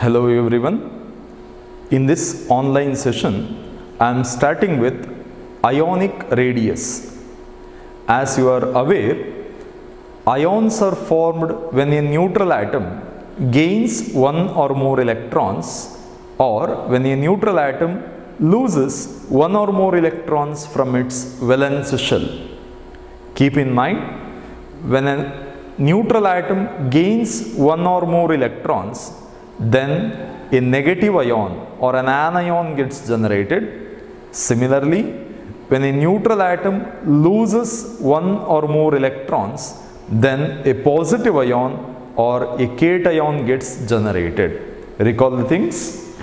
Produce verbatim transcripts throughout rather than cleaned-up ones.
Hello everyone. In this online session, I am starting with ionic radius. As you are aware, ions are formed when a neutral atom gains one or more electrons, or when a neutral atom loses one or more electrons from its valence shell. Keep in mind, when a neutral atom gains one or more electrons, then a negative ion or an anion gets generated. Similarly, when a neutral atom loses one or more electrons, then a positive ion or a cation gets generated. Recall the things.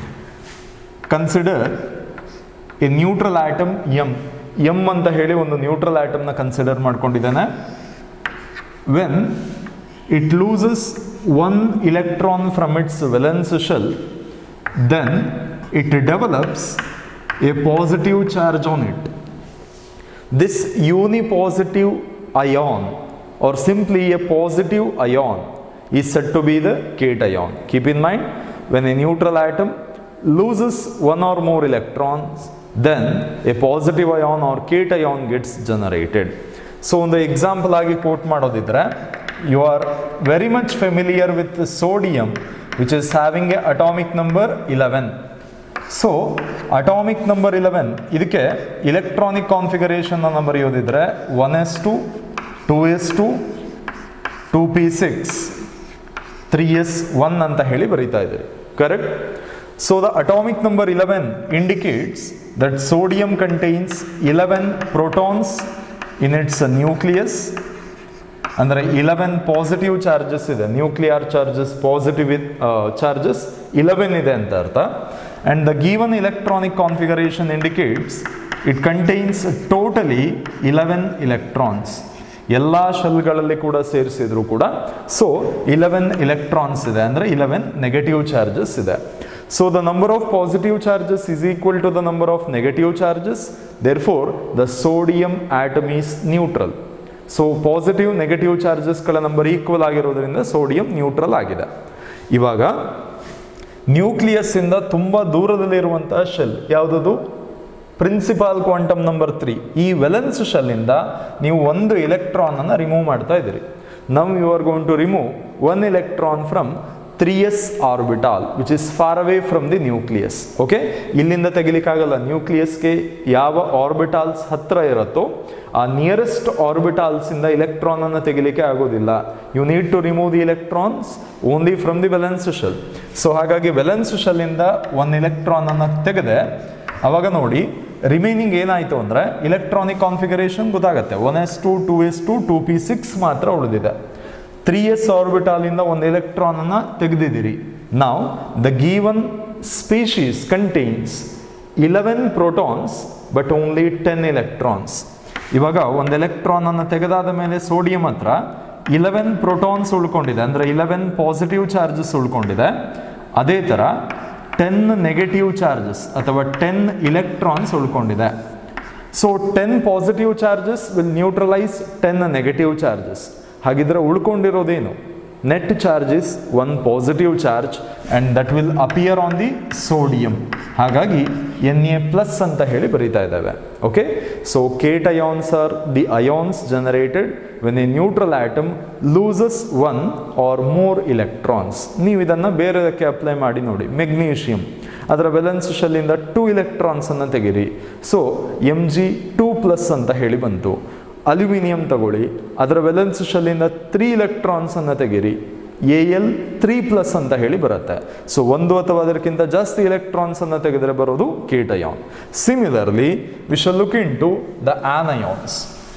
Consider a neutral atom M. M anta heli ಒಂದು neutral atom na consider ಮಾಡ್ಕೊಂಡಿದ್ದಾನೆ. When it loses one electron from its valence shell, then it develops a positive charge on it. This unipositive ion, or simply a positive ion, is said to be the cation. Keep in mind, when a neutral atom loses one or more electrons, then a positive ion or cation gets generated. So on the example agi quote madodidre, you are very much familiar with the sodium, which is having a atomic number eleven. So atomic number eleven, idikke electronic configuration anna bariyodidre one s two, two s two, two p six, three s one anta heli barita idare. Correct? So the atomic number eleven indicates that sodium contains eleven protons in its nucleus. ಅಂದರೆ eleven positive charges ಇದೆ, nuclear charges positive charges eleven ಇದೆ ಅಂತ ಅರ್ಥ. And the given electronic configuration indicates it contains totally eleven electrons. ಎಲ್ಲ ಶೆಲ್ಗಳಲ್ಲಿ ಕೂಡ ಸೇರಿಸಿದ್ರು ಕೂಡ so eleven electrons ಇದೆ, ಅಂದರೆ eleven ನೆಗೆಟಿವ್ ಚಾರ್ಜಸ್ ಇದೆ. So the number of positive charges is equal to the number of negative charges. Therefore, the sodium atom is neutral. So positive negative charges ಗಳ number equal ಆಗಿರೋದ್ರಿಂದ sodium neutral ಆಗಿದೆ. ಇವಾಗ nucleus ಇಂದ ತುಂಬಾ ದೂರದಲ್ಲಿರುವಂತಹ shell ಯಾವುದದು? Principal quantum number three. ಈ valence shell ಇಂದ ನೀವು ಒಂದು ಎಲೆಕ್ಟ್ರಾನ್ ಅನ್ನು ರಿಮೂವ್ ಮಾಡ್ತಾ ಇದ್ದೀರಿ. Now you are going to remove one electron from three s orbital, which is far away from the nucleus. Okay, ಇಲ್ಲಿಂದ ತೆಗಿಲಿಕ್ಕಾಗಲ್ಲ. ನ್ಯೂಕ್ಲಿಯಸ್ಗೆ ಯಾವ ಆರ್ಬಿಟಾಲ್ಸ್ ಹತ್ರ ಇರುತ್ತೋ ಆ ನಿಯರೆಸ್ಟ್ ಆರ್ಬಿಟಾಲ್ಸ್ ಇಂದ ಎಲೆಕ್ಟ್ರಾನ್ ಅನ್ನು ತೆಗಿಲಿಕ್ಕೆ ಆಗೋದಿಲ್ಲ. You need to remove the electrons only from the valence shell. So ಹಾಗಾಗಿ ವೆಲೆನ್ಸ್ ಶೆಲ್ ಇಂದ ಒಂದು ಎಲೆಕ್ಟ್ರಾನ್ ಅನ್ನು ತೆಗೆದೆ, ಅವಾಗ ನೋಡಿ ರಿಮೈನಿಂಗ್ ಏನಾಯಿತು ಅಂದರೆ ಇಲೆಕ್ಟ್ರಾನಿಕ್ ಕಾನ್ಫಿಗರೇಷನ್ ಗೊತ್ತಾಗುತ್ತೆ. One S two, two S two, two P six ಮಾತ್ರ ಉಳಿದಿದೆ. ತ್ರೀ ಎಸ್ ಆರ್ಬಿಟಾಲ್ ಇಂದ ಒಂದು ಎಲೆಕ್ಟ್ರಾನ್ ಅನ್ನು ತೆಗೆದಿದ್ದೀರಿ. ನಾವು the given species contains eleven protons but only ten electrons. ಇವಾಗ ಒಂದು ಎಲೆಕ್ಟ್ರಾನ್ ಅನ್ನು ತೆಗೆದಾದ ಮೇಲೆ ಸೋಡಿಯಂ ಹತ್ರ eleven ಪ್ರೋಟಾನ್ಸ್ ಉಳ್ಕೊಂಡಿದೆ, ಅಂದರೆ eleven ಪಾಸಿಟಿವ್ ಚಾರ್ಜಸ್ ಉಳ್ಕೊಂಡಿದೆ. ಅದೇ ಥರ ten ನೆಗೆಟಿವ್ ಚಾರ್ಜಸ್ ಅಥವಾ ten ಇಲೆಕ್ಟ್ರಾನ್ಸ್ ಉಳ್ಕೊಂಡಿದೆ. So ten positive charges will neutralize ten negative charges. ಹಾಗಿದ್ರೆ ಉಳ್ಕೊಂಡಿರೋದೇನು? Net charge is one positive charge and that will appear on the sodium. ಹಾಗಾಗಿ N A plus ಅಂತ ಹೇಳಿ ಬರೀತಾ ಇದ್ದಾವೆ. Okay, so cations are the ions generated when a neutral atom loses one or more electrons. ನೀವು ಇದನ್ನು ಬೇರೆದಕ್ಕೆ apply ಮಾಡಿ ನೋಡಿ. Magnesium, ಅದರ ವೆಲೆನ್ಸ್ ಶೆಲ್ಲಿಂದ ಟೂ ಇಲೆಕ್ಟ್ರಾನ್ಸ್ ಅನ್ನು ತೆಗೀರಿ. So M G two plus ಅಂತ ಹೇಳಿ ಬಂತು. ಅಲ್ಯೂಮಿನಿಯಂ ತಗೊಳ್ಳಿ, ಅದರ ವೆಲೆನ್ಸ್ ಶೆಲ್ಲಿಂದ ತ್ರೀ ಇಲೆಕ್ಟ್ರಾನ್ಸ್ ಅನ್ನು ತೆಗೀರಿ. ಎ ಎಲ್ ತ್ರೀ ಪ್ಲಸ್ ಅಂತ ಹೇಳಿ ಬರುತ್ತೆ. ಸೊ ಒಂದು ಅಥವಾ ಅದಕ್ಕಿಂತ ಜಾಸ್ತಿ ಎಲೆಕ್ಟ್ರಾನ್ಸ್ ಅನ್ನು ತೆಗೆದರೆ ಬರೋದು cation. Similarly we shall look into the anions.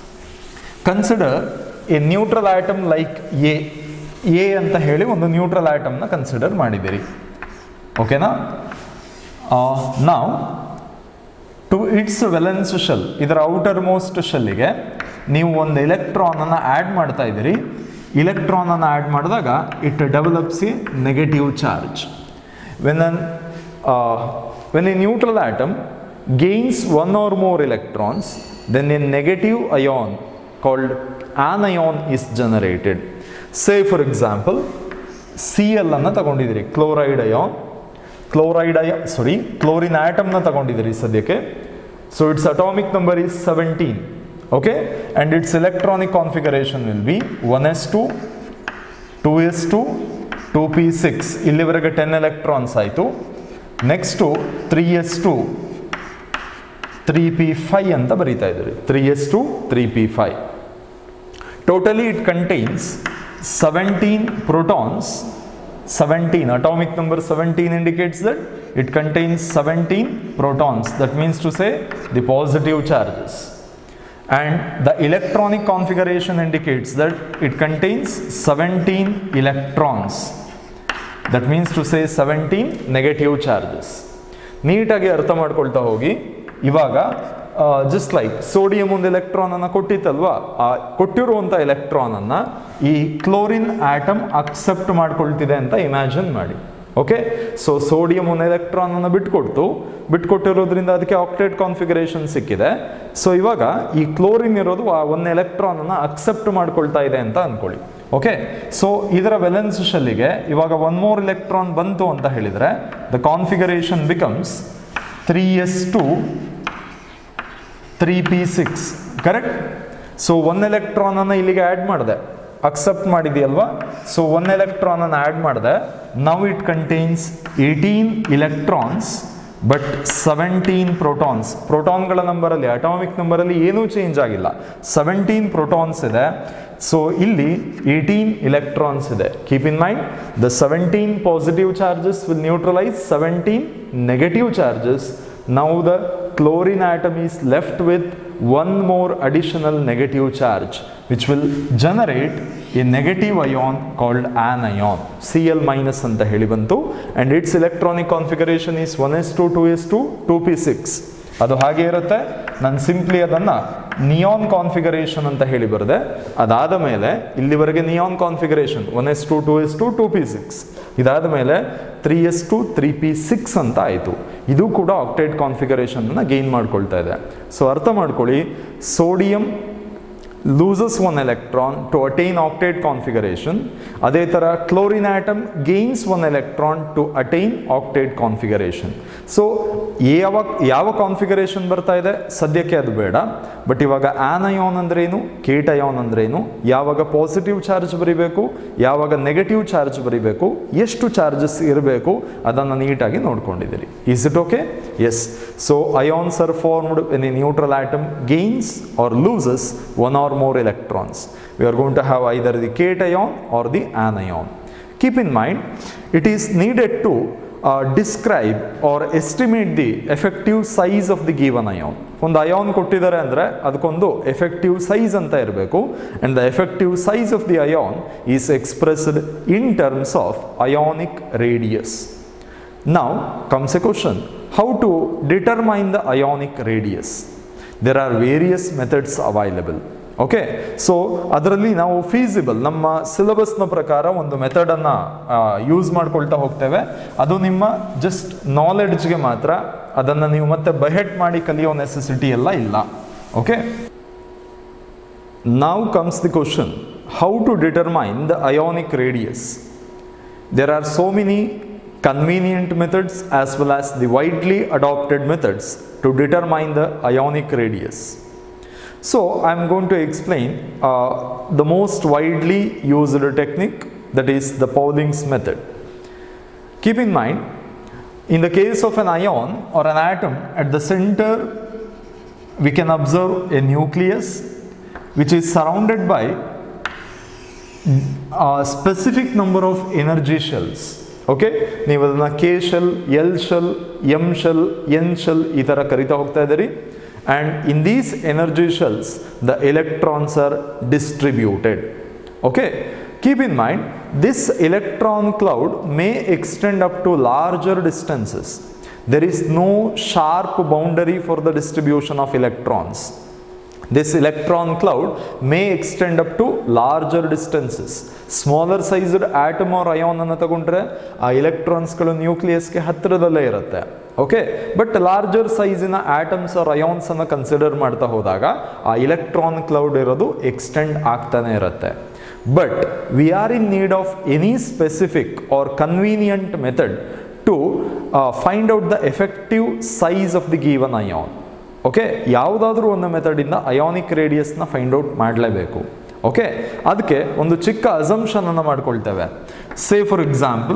Consider a neutral atom like A. A ಅಂತ ಹೇಳಿ ಒಂದು ನ್ಯೂಟ್ರಲ್ ಆಟಮ್ನ ಕನ್ಸಿಡರ್ ಮಾಡಿದ್ದೀರಿ. ಓಕೆನಾ? ನಾವು ಟು ಇಟ್ಸ್ ವೆಲೆನ್ಸ್ ಶೆಲ್, ಇದರ ಔಟರ್ ಮೋಸ್ಟ್ ಶೆಲ್ಲಿಗೆ ನೀವು ಒಂದು ಎಲೆಕ್ಟ್ರಾನ್ ಅನ್ನು ಆ್ಯಡ್ ಮಾಡ್ತಾ ಇದ್ದೀರಿ. ಇಲೆಕ್ಟ್ರಾನ್ ಅನ್ನು ಆ್ಯಡ್ ಮಾಡಿದಾಗ it develops a negative charge. When an when a neutral atom gains one or more electrons, then a negative ion called anion is generated. Say for example, C L ಅನ್ನು ತಗೊಂಡಿದ್ದೀರಿ, chloride ion. Chloride ಅಯ ಸಾರಿ chlorine ಆಟಮ್ನ ತಗೊಂಡಿದ್ದೀರಿ ಸದ್ಯಕ್ಕೆ. So its atomic number is seventeen. Okay, and its electronic configuration will be one S two, two S two, two P six. ಇಲ್ಲಿವರೆಗೆ ten electrons ಆಯಿತು. Next three S two, three P five ಅಂತ ಬರೀತಾ ಇದ್ದೀರಿ. Three S two, three P five. Totally it contains seventeen protons. seventeen, atomic number seventeen indicates that it contains seventeen protons. That means to say the positive charges. And the electronic configuration indicates that it contains seventeen electrons. That means to say seventeen negative charges. ನೀಟಾಗಿ ಅರ್ಥ ಮಾಡ್ಕೊಳ್ತಾ ಹೋಗಿ. ಇವಾಗ just like sodium ಒಂದು electron ಅನ್ನು ಕೊಟ್ಟಿತ್ತಲ್ವಾ, ಆ ಕೊಟ್ಟಿರುವಂಥ ಎಲೆಕ್ಟ್ರಾನ್ ಅನ್ನು ಈ ಕ್ಲೋರಿನ್ ಆಟಮ್ ಅಕ್ಸೆಪ್ಟ್ ಮಾಡ್ಕೊಳ್ತಿದೆ ಅಂತ ಇಮ್ಯಾಜಿನ್ ಮಾಡಿ. ಓಕೆ, ಸೊ ಸೋಡಿಯಂ ಒಂದು ಎಲೆಕ್ಟ್ರಾನ್ ಅನ್ನು ಬಿಟ್ಕೊಡ್ತು, ಬಿಟ್ಕೊಟ್ಟಿರೋದ್ರಿಂದ ಅದಕ್ಕೆ ಆಕ್ಟೇಟ್ ಕಾನ್ಫಿಗರೇಷನ್ ಸಿಕ್ಕಿದೆ. ಸೊ ಇವಾಗ ಈ ಕ್ಲೋರಿನ್ ಇರೋದು ಆ ಒಂದು ಎಲೆಕ್ಟ್ರಾನ್ ಅನ್ನು ಅಕ್ಸೆಪ್ಟ್ ಮಾಡ್ಕೊಳ್ತಾ ಇದೆ ಅಂತ ಅನ್ಕೊಳ್ಳಿ. ಓಕೆ, ಸೊ ಇದರ ವೆಲೆನ್ಸ್ ಶೆಲ್ಲಿಗೆ ಇವಾಗ ಒನ್ ಮೋರ್ ಎಲೆಕ್ಟ್ರಾನ್ ಬಂತು ಅಂತ ಹೇಳಿದರೆ the configuration becomes three S two, three P six. Correct. So one electron ಅನ್ನು ಇಲ್ಲಿಗೆ ಆ್ಯಡ್ ಮಾಡಿದೆ, ಅಕ್ಸೆಪ್ಟ್ ಮಾಡಿದೆಯಲ್ವಾ. ಸೊ ಒನ್ ಎಲೆಕ್ಟ್ರಾನ್ ಅನ್ನು ಆ್ಯಡ್ ಮಾಡಿದೆ. Now it contains eighteen electrons but seventeen protons. ಪ್ರೋಟಾನ್ಗಳ ನಂಬರಲ್ಲಿ, ಅಟಾಮಿಕ್ ನಂಬರಲ್ಲಿ ಏನೂ ಚೇಂಜ್ ಆಗಿಲ್ಲ, ಸೆವೆಂಟೀನ್ ಪ್ರೋಟಾನ್ಸ್ ಇದೆ. ಸೊ ಇಲ್ಲಿ ಏಯ್ಟೀನ್ ಇಲೆಕ್ಟ್ರಾನ್ಸ್ ಇದೆ. Keep in mind the seventeen positive charges will neutralize seventeen negative charges. Now the chlorine atom is left with one more additional negative charge which will generate a negative ion called anion. Cl minus anta heli bantu, and its electronic configuration is one s two, two s two, two p six. ಅದು ಹಾಗೆ ಇರುತ್ತೆ. ನಾನು simply ಅದನ್ನು neon configuration ಅಂತ ಹೇಳಿ ಬರದೆ. ಅದಾದ ಮೇಲೆ ಇಲ್ಲಿವರೆಗೆ neon configuration one S two, two S two, two P six. ಇದಾದ ಮೇಲೆ three S two, three P six ಅಂತ ಆಯಿತು. ಇದು ಕೂಡ ಆಕ್ಟೇಟ್ ಕಾನ್ಫಿಗರೇಷನ್ನ ಗೇನ್ ಮಾಡ್ಕೊಳ್ತಾ ಇದೆ. ಸೊ ಅರ್ಥ ಮಾಡ್ಕೊಳ್ಳಿ, sodium loses one electron to attain octet configuration. ಅದೇ ಥರ chlorine atom gains one electron to attain octet configuration. So ಯಾವ ಯಾವ ಕಾನ್ಫಿಗರೇಷನ್ ಬರ್ತಾ ಇದೆ ಸದ್ಯಕ್ಕೆ ಅದು ಬೇಡ. ಬಟ್ ಇವಾಗ ಆನಯಾನ್ ಅಂದ್ರೇನು, ಕೇಟಯಾನ್ ಅಂದ್ರೇನು, ಯಾವಾಗ ಪಾಸಿಟಿವ್ ಚಾರ್ಜ್ ಬರೀಬೇಕು, ಯಾವಾಗ ನೆಗೆಟಿವ್ ಚಾರ್ಜ್ ಬರೀಬೇಕು, ಎಷ್ಟು ಚಾರ್ಜಸ್ ಇರಬೇಕು ಅದನ್ನು ನೀಟಾಗಿ ನೋಡ್ಕೊಂಡಿದ್ದೀರಿ. Is it okay? Yes. So ions are formed when a neutral atom gains or loses one or more electrons. We are going to have either the cation or the anion. Keep in mind, it is needed to uh, describe or estimate the effective size of the given ion. ಒಂದು ion ಕೊಟ್ಟಿದ್ದಾರೆ ಅಂದರೆ ಅದಕ್ಕೊಂದು effective size ಅಂತ ಇರಬೇಕು. And the effective size of the ion is expressed in terms of ionic radius. Now comes a question, how to determine the ionic radius? There are various methods available. Okay, so ಅದರಲ್ಲಿ ನಾವು feasible ನಮ್ಮ ಸಿಲೆಬಸ್ನ ಪ್ರಕಾರ ಒಂದು ಮೆಥಡನ್ನು use ಮಾಡ್ಕೊಳ್ತಾ ಹೋಗ್ತೇವೆ. ಅದು ನಿಮ್ಮ just ನಾಲೆಡ್ಜ್ಗೆ ಮಾತ್ರ, ಅದನ್ನು ನೀವು ಮತ್ತೆ ಬೈಹೆಟ್ ಮಾಡಿ ಕಲಿಯೋ ನೆಸೆಸಿಟಿ ಎಲ್ಲ ಇಲ್ಲ. Okay, now comes the question, how to determine the ionic radius. There are so many convenient methods as well as the widely adopted methods to determine the ionic radius. So I am going to explain uh, the most widely used technique, that is the Pauling's method. Keep in mind, in the case of an ion or an atom, at the center we can observe a nucleus which is surrounded by a specific number of energy shells. Okay, ನೀವು ಅದನ್ನು K shell, L shell, M shell, N shell ಈ ಥರ ಕರಿತಾ ಹೋಗ್ತಾ ಇದ್ದೀರಿ. And in these energy shells the electrons are distributed. Okay, keep in mind this electron cloud may extend up to larger distances. There is no sharp boundary for the distribution of electrons. This electron cloud may extend up to larger distances. Smaller sized atom or ion ಅನ್ನು ತಗೊಂಡ್ರೆ ಆ ಎಲೆಕ್ಟ್ರಾನ್ಸ್ಗಳು ನ್ಯೂಕ್ಲಿಯಸ್ಗೆ ಹತ್ತಿರದಲ್ಲೇ ಇರುತ್ತೆ. Okay, but larger ಸೈಜಿನ atoms or ions ಅನ್ನು consider ಮಾಡ್ತಾ ಹೋದಾಗ ಆ ಎಲೆಕ್ಟ್ರಾನ್ ಕ್ಲೌಡ್ ಇರೋದು ಎಕ್ಸ್ಟೆಂಡ್ ಆಗ್ತಾನೆ ಇರುತ್ತೆ. But we are in need of any specific or convenient method to find out the effective size of the given ion. Okay, ಯಾವುದಾದ್ರೂ ಒಂದು ಮೆಥಡಿಂದ ಅಯಾನಿಕ್ ರೇಡಿಯಸ್ನ ಫೈಂಡ್ ಔಟ್ ಮಾಡಲೇಬೇಕು. ಓಕೆ, ಅದಕ್ಕೆ ಒಂದು ಚಿಕ್ಕ ಅಸಂಪ್ಷನ್ ಅನ್ನು ಮಾಡ್ಕೊಳ್ತೇವೆ. Say for example,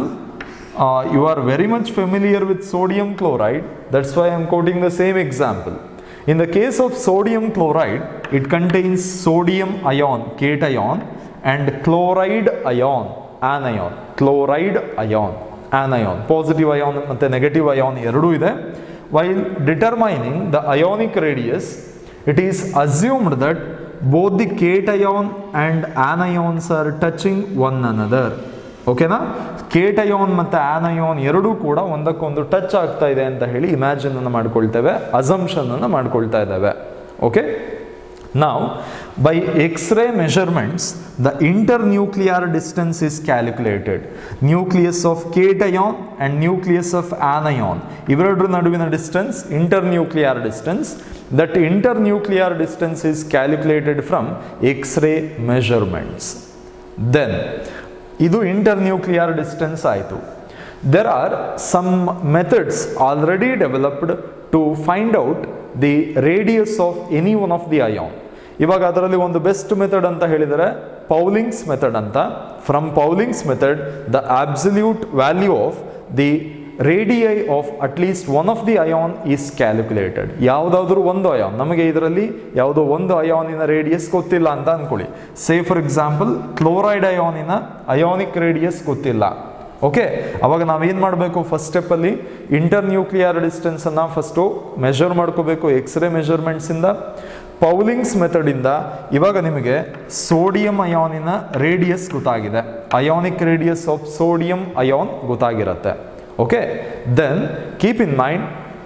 you are very much familiar with sodium chloride, that's why I am quoting the same example. In the case of sodium chloride, it contains sodium ion, cation, and chloride ion, anion. Chloride ion, anion. Positive ion and negative ion ಎರಡೂ ಇದೆ. While determining the ionic radius, it is assumed that both the cation and anions are touching one another. ಓಕೆನಾ, ಕೇಟಯೋನ್ ಮತ್ತು ಆನಯೋನ್ ಎರಡೂ ಕೂಡ ಒಂದಕ್ಕೊಂದು touch ಆಗ್ತಾ ಇದೆ ಅಂತ ಹೇಳಿ ಇಮ್ಯಾಜಿನ್ ಅನ್ನು ಮಾಡ್ಕೊಳ್ತೇವೆ, ಅಸಂಪ್ಷನ್ ಅನ್ನು ಮಾಡ್ಕೊಳ್ತಾ ಇದ್ದೇವೆ. ಓಕೆ, ನಾವು by X ray measurements the internuclear distance is calculated. Nucleus of cation and nucleus of anion ಇವೆರಡರ ನಡುವಿನ distance internuclear distance. That internuclear distance is calculated from X ray measurements. Then ಇದು ಇಂಟರ್ನ್ಯೂಕ್ಲಿಯರ್ ಡಿಸ್ಟೆನ್ಸ್ ಆಯಿತು. There are some methods already developed to find out the radius of any one of the ion. ಇವಾಗ ಅದರಲ್ಲಿ ಒಂದು best method ಅಂತ ಹೇಳಿದರೆ Pauling's method ಅಂತ. From Pauling's method the absolute value of the radii of at least one of the ion is calculated. ಯಾವುದಾದ್ರೂ ಒಂದು ion, ನಮಗೆ ಇದರಲ್ಲಿ ಯಾವುದೋ ಒಂದು ಅಯಾನಿನ ರೇಡಿಯಸ್ ಗೊತ್ತಿಲ್ಲ ಅಂತ ಅಂದ್ಕೊಳ್ಳಿ. ಸೇ ಫಾರ್ ಎಕ್ಸಾಂಪಲ್ ಕ್ಲೋರೈಡ್ ಅಯಾನಿನ ಅಯಾನಿಕ್ ರೇಡಿಯಸ್ ಗೊತ್ತಿಲ್ಲ. ಓಕೆ, ಅವಾಗ ನಾವೇನು ಮಾಡಬೇಕು, ಫಸ್ಟ್ ಸ್ಟೆಪ್ಪಲ್ಲಿ ಇಂಟರ್ನ್ಯೂಕ್ಲಿಯರ್ ಡಿಸ್ಟೆನ್ಸನ್ನು ಫಸ್ಟು ಮೆಷರ್ ಮಾಡ್ಕೋಬೇಕು ಎಕ್ಸ್ರೇ ಮೆಷರ್ಮೆಂಟ್ಸಿಂದ. ಪೌಲಿಂಗ್ಸ್ ಮೆಥಡಿಂದ ಇವಾಗ ನಿಮಗೆ ಸೋಡಿಯಂ ಅಯಾನಿನ ರೇಡಿಯಸ್ ಗೊತ್ತಾಗಿದೆ, ionic radius of sodium ion ಗೊತ್ತಾಗಿರುತ್ತೆ. Okay, then keep in mind,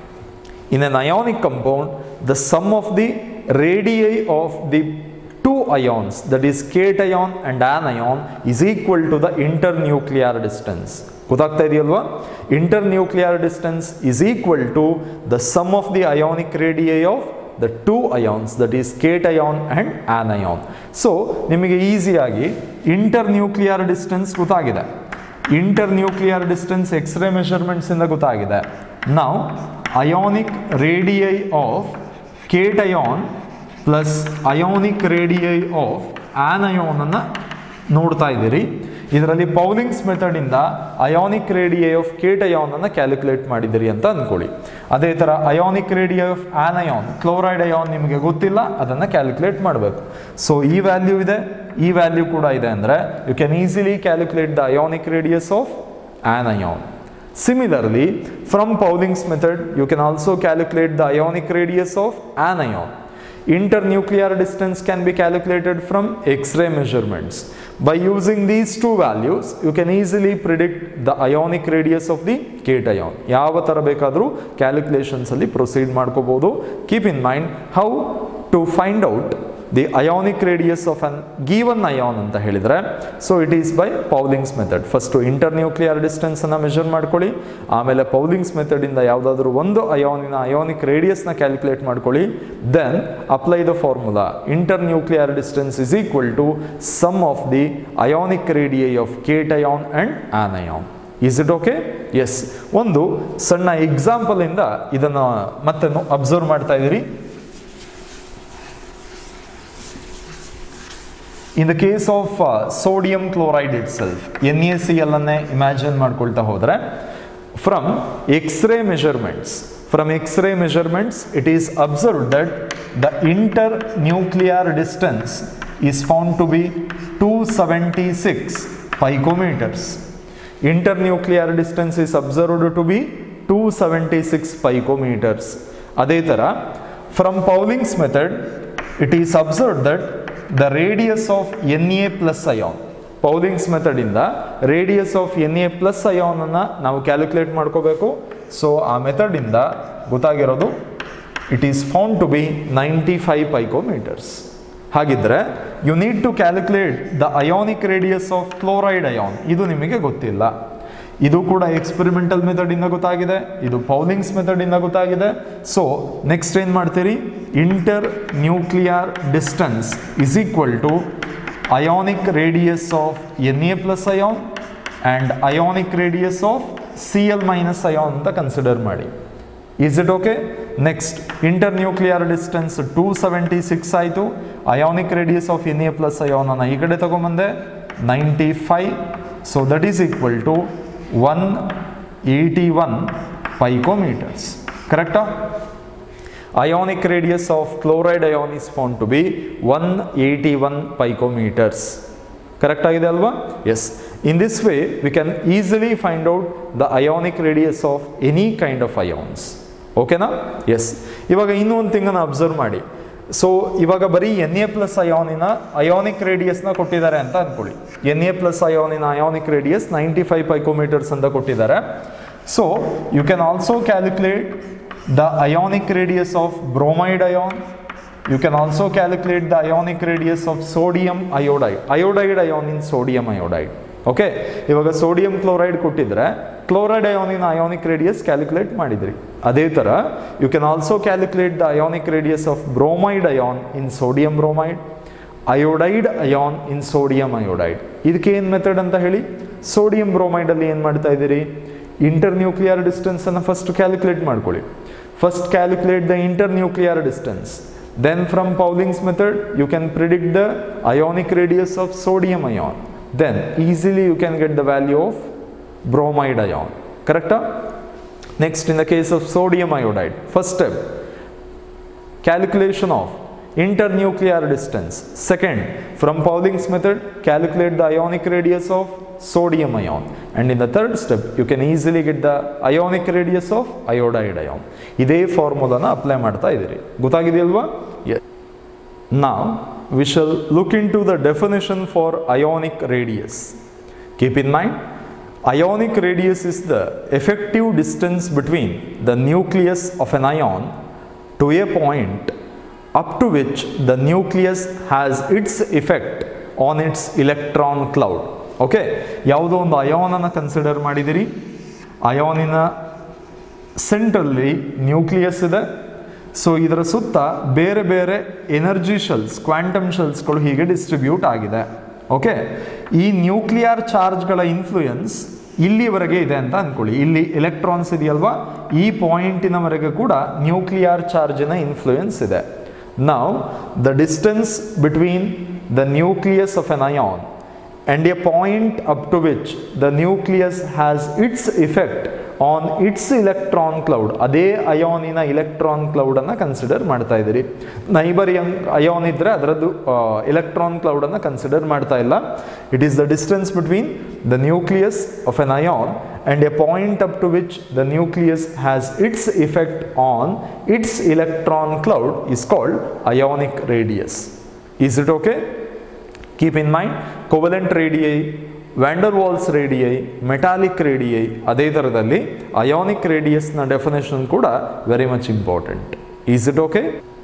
in an ionic compound, the sum of the radii of the two ions, that is cation and anion, is equal to the internuclear distance. ಗೊತ್ತಾಗ್ತಾ ಇದೆಯಲ್ವಾ? Internuclear distance is equal to the sum of the ionic radii of the two ions, that is cation and anion. So ನಿಮಗೆ ಈಸಿಯಾಗಿ ಇಂಟರ್ನ್ಯೂಕ್ಲಿಯರ್ distance ಗೊತ್ತಾಗಿದೆ, ಇಂಟರ್ನ್ಯೂಕ್ಲಿಯರ್ distance x ray measurements ಇಂದ ಗೊತ್ತಾಗಿದೆ. ನಾವು ionic radii of cation plus ionic radii of anion ಅನ್ನು ನೋಡ್ತಾ ಇದ್ದೀರಿ. ಇದರಲ್ಲಿ ಪೌಲಿಂಗ್ಸ್ ಮೆಥಡಿಂದ ಅಯಾನಿಕ್ ರೇಡಿಯೈ ಆಫ್ ಕೇಟಯಾನ್ ಅನ್ನು ಕ್ಯಾಲ್ಕುಲೇಟ್ ಮಾಡಿದ್ದೀರಿ ಅಂತ ಅಂದ್ಕೊಳ್ಳಿ. ಅದೇ ಥರ ionic radii of anion, chloride ion ನಿಮಗೆ ಗೊತ್ತಿಲ್ಲ, ಅದನ್ನು ಕ್ಯಾಲ್ಕುಲೇಟ್ ಮಾಡಬೇಕು. ಸೊ ಈ ವ್ಯಾಲ್ಯೂ ಇದೆ, ಈ ವ್ಯಾಲ್ಯೂ ಕೂಡ ಇದೆ ಅಂದರೆ you can easily calculate the ionic radius of anion. Similarly, from Pauling's method, you can also calculate the ionic radius of anion. Internuclear distance can be calculated from X-ray measurements. By using these two values, you can easily predict the ionic radius of the cation. ಯಾವ ಥರ ಬೇಕಾದರೂ calculations ಅಲ್ಲಿ proceed ಮಾಡ್ಕೋಬಹುದು. Keep in mind how to find out the ionic radius of an given ion ಅಂತ ಹೇಳಿದರೆ, so it is by Pauling's method. First internuclear ಡಿಸ್ಟೆನ್ಸನ್ನು measure ಮಾಡ್ಕೊಳ್ಳಿ, ಆಮೇಲೆ ಪೌಲಿಂಗ್ಸ್ ಮೆಥಡಿಂದ ಯಾವುದಾದ್ರೂ ಒಂದು ಅಯಾನಿನ ಅಯಾನಿಕ್ ರೇಡಿಯಸ್ನ ಕ್ಯಾಲ್ಕುಲೇಟ್ ಮಾಡ್ಕೊಳ್ಳಿ. Then apply the formula internuclear distance is equal to sum of the ionic radii of cation and anion. Is it okay? Yes, ಒಂದು ಸಣ್ಣ ಎಕ್ಸಾಂಪಲಿಂದ ಇದನ್ನು ಮತ್ತೆ ಅಬ್ಸರ್ವ್ ಮಾಡ್ತಾ ಇದ್ದೀರಿ. In the case of uh, sodium chloride itself, NaCl ಅನ್ನೇ imagine ಮಾಡ್ಕೊಳ್ತಾ ಹೋದರೆ, from X-ray measurements, from X-ray measurements, it is observed that the internuclear distance is found to be two hundred seventy-six picometers. Internuclear distance is observed to be two hundred seventy-six picometers. ಅದೇ ಥರ from Pauling's method, it is observed that the radius of Na plus ion, Pauling's ಮೆಥಡಿಂದ radius of N A plus ಅಯಾನನ್ನು ನಾವು calculate ಮಾಡ್ಕೋಬೇಕು. So ಆ ಮೆಥಡಿಂದ ಗೊತ್ತಾಗಿರೋದು it is found to be ninety five picometers. ಹಾಗಿದ್ರೆ you need to calculate the ionic radius of chloride ion. ಇದು ನಿಮಗೆ ಗೊತ್ತಿಲ್ಲ, ಇದು ಕೂಡ ಎಕ್ಸ್ಪೆರಿಮೆಂಟಲ್ ಮೆಥಡಿಂದ ಗೊತ್ತಾಗಿದೆ, ಇದು ಪೌಲಿಂಗ್ಸ್ ಮೆಥಡಿಂದ ಗೊತ್ತಾಗಿದೆ. ಸೊ ನೆಕ್ಸ್ಟ್ ಏನು ಮಾಡ್ತೀರಿ, internuclear distance is equal to ionic radius of Na plus ion and ionic radius of C L minus ion ಅಂತ ಕನ್ಸಿಡರ್ ಮಾಡಿ. Is it okay? Next internuclear distance two seventy six ಆಯಿತು. Ionic radius of N A plus ion ಅನ್ನು ಈ ಕಡೆ ತಗೊಂಬಂದೆ ninety five. So that is equal to one eighty one picometers. ಕರೆಕ್ಟಾ? Ionic radius of chloride ion is found to be one eighty-one picometers. Correct ಆಗಿದೆ ಅಲ್ವಾ? Yes. In this way we can easily find out the ionic radius of any kind of ions. ಓಕೆನಾ? Yes. ಇವಾಗ ಇನ್ನೊಂದು ಥಿಂಗನ್ನು observe ಮಾಡಿ. So ಇವಾಗ ಬರೀ N A plus ಅಯಾನಿನ ಅಯಾನಿಕ್ ರೇಡಿಯಸ್ನ ಕೊಟ್ಟಿದ್ದಾರೆ ಅಂತ ಅಂದ್ಕೊಳ್ಳಿ. ಎನ್ ಎ ಪ್ಲಸ್ ಅಯಾನಿನ ionic radius ninety five picometers ಅಂತ ಕೊಟ್ಟಿದ್ದಾರೆ. So you can also calculate the ionic radius of bromide ion. You can also calculate the ionic radius of sodium iodide. Iodide ion in sodium iodide. Okay? ಇವಾಗ sodium chloride ಕೊಟ್ಟಿದ್ರೆ chloride ಅಯಾನಿನ ionic radius calculate ಮಾಡಿದ್ರಿ. ಅದೇ ಥರ you can also calculate the ionic radius of bromide ion in sodium bromide, iodide ion in sodium iodide. ಇದಕ್ಕೆ ಏನು method ಅಂತ ಹೇಳಿ? ಸೋಡಿಯಂ ಬ್ರೋಮೈಡಲ್ಲಿ ಏನು ಮಾಡ್ತಾ ಇದ್ದೀರಿ? ಇಂಟರ್ ನ್ಯೂಕ್ಲಿಯರ್ ಡಿಸ್ಟೆನ್ಸನ್ನು ಫಸ್ಟ್ ಕ್ಯಾಲ್ಕುಲೇಟ್ ಮಾಡ್ಕೊಳ್ಳಿ. First calculate the internuclear distance. Then from Pauling's method, you can predict the ionic radius of sodium ion. Then easily you can get the value of bromide ion. Correct? Next, in the case of sodium iodide, first step, calculation of internuclear distance. Second, from Pauling's method, calculate the ionic radius of sodium ion. And in the third step, you can easily get the ionic radius of iodide ion. ಇದೇ ಫಾರ್ಮುಲಾನ apply ಮಾಡ್ತಾ ಇದ್ದೀರಿ. ಗೊತ್ತಾಗಿದೆಯಲ್ವಾ? Yes. Now, we shall look into the definition for ionic radius. Keep in mind, ionic radius is the effective distance between the nucleus of an ion to a point up to which the nucleus has its effect on its electron cloud. Okay, ಯಾವುದೋ ಒಂದು ಅಯಾನನ್ನು consider ಮಾಡಿದಿರಿ. ಅಯಾನಿನ ಸೆಂಟ್ರಲ್ಲಿ nucleus ಇದೆ. So ಇದರ ಸುತ್ತ ಬೇರೆ ಬೇರೆ energy shells, quantum ಶೆಲ್ಸ್ಗಳು ಹೀಗೆ ಡಿಸ್ಟ್ರಿಬ್ಯೂಟ್ ಆಗಿದೆ. ಓಕೆ, ಈ ನ್ಯೂಕ್ಲಿಯರ್ ಚಾರ್ಜ್ಗಳ ಇನ್ಫ್ಲೂಯೆನ್ಸ್ ಇಲ್ಲಿವರೆಗೆ ಇದೆ ಅಂತ ಅಂದ್ಕೊಳ್ಳಿ. ಇಲ್ಲಿ ಎಲೆಕ್ಟ್ರಾನ್ಸ್ ಇದೆಯಲ್ವಾ, ಈ ಪಾಯಿಂಟಿನವರೆಗೆ ಕೂಡ ನ್ಯೂಕ್ಲಿಯರ್ ಚಾರ್ಜಿನ ಇನ್ಫ್ಲೂಯೆನ್ಸ್ ಇದೆ. Now the distance between the nucleus of an ion and a point up to which the nucleus has its effect on its electron cloud, ಅದೇ ಅಯಾನಿನ ಇಲೆಕ್ಟ್ರಾನ್ ಕ್ಲೌಡನ್ನು ಕನ್ಸಿಡರ್ ಮಾಡ್ತಾ ಇದ್ದೀರಿ. ನೈಬರ್ ಅಯಾನ್ ಇದ್ದರೆ ಅದರದ್ದು ಎಲೆಕ್ಟ್ರಾನ್ ಕ್ಲೌಡನ್ನು ಕನ್ಸಿಡರ್ ಮಾಡ್ತಾ ಇಲ್ಲ. It is the distance between the nucleus of an ion and a point up to which the nucleus has its effect on its electron cloud is called ionic radius. Is it okay? Keep in mind, covalent radii, van der Waals radii, metallic radii, ಅದೇ ಥರದಲ್ಲಿ ionic radius ನ definition ಕೂಡ very much important. Is it okay?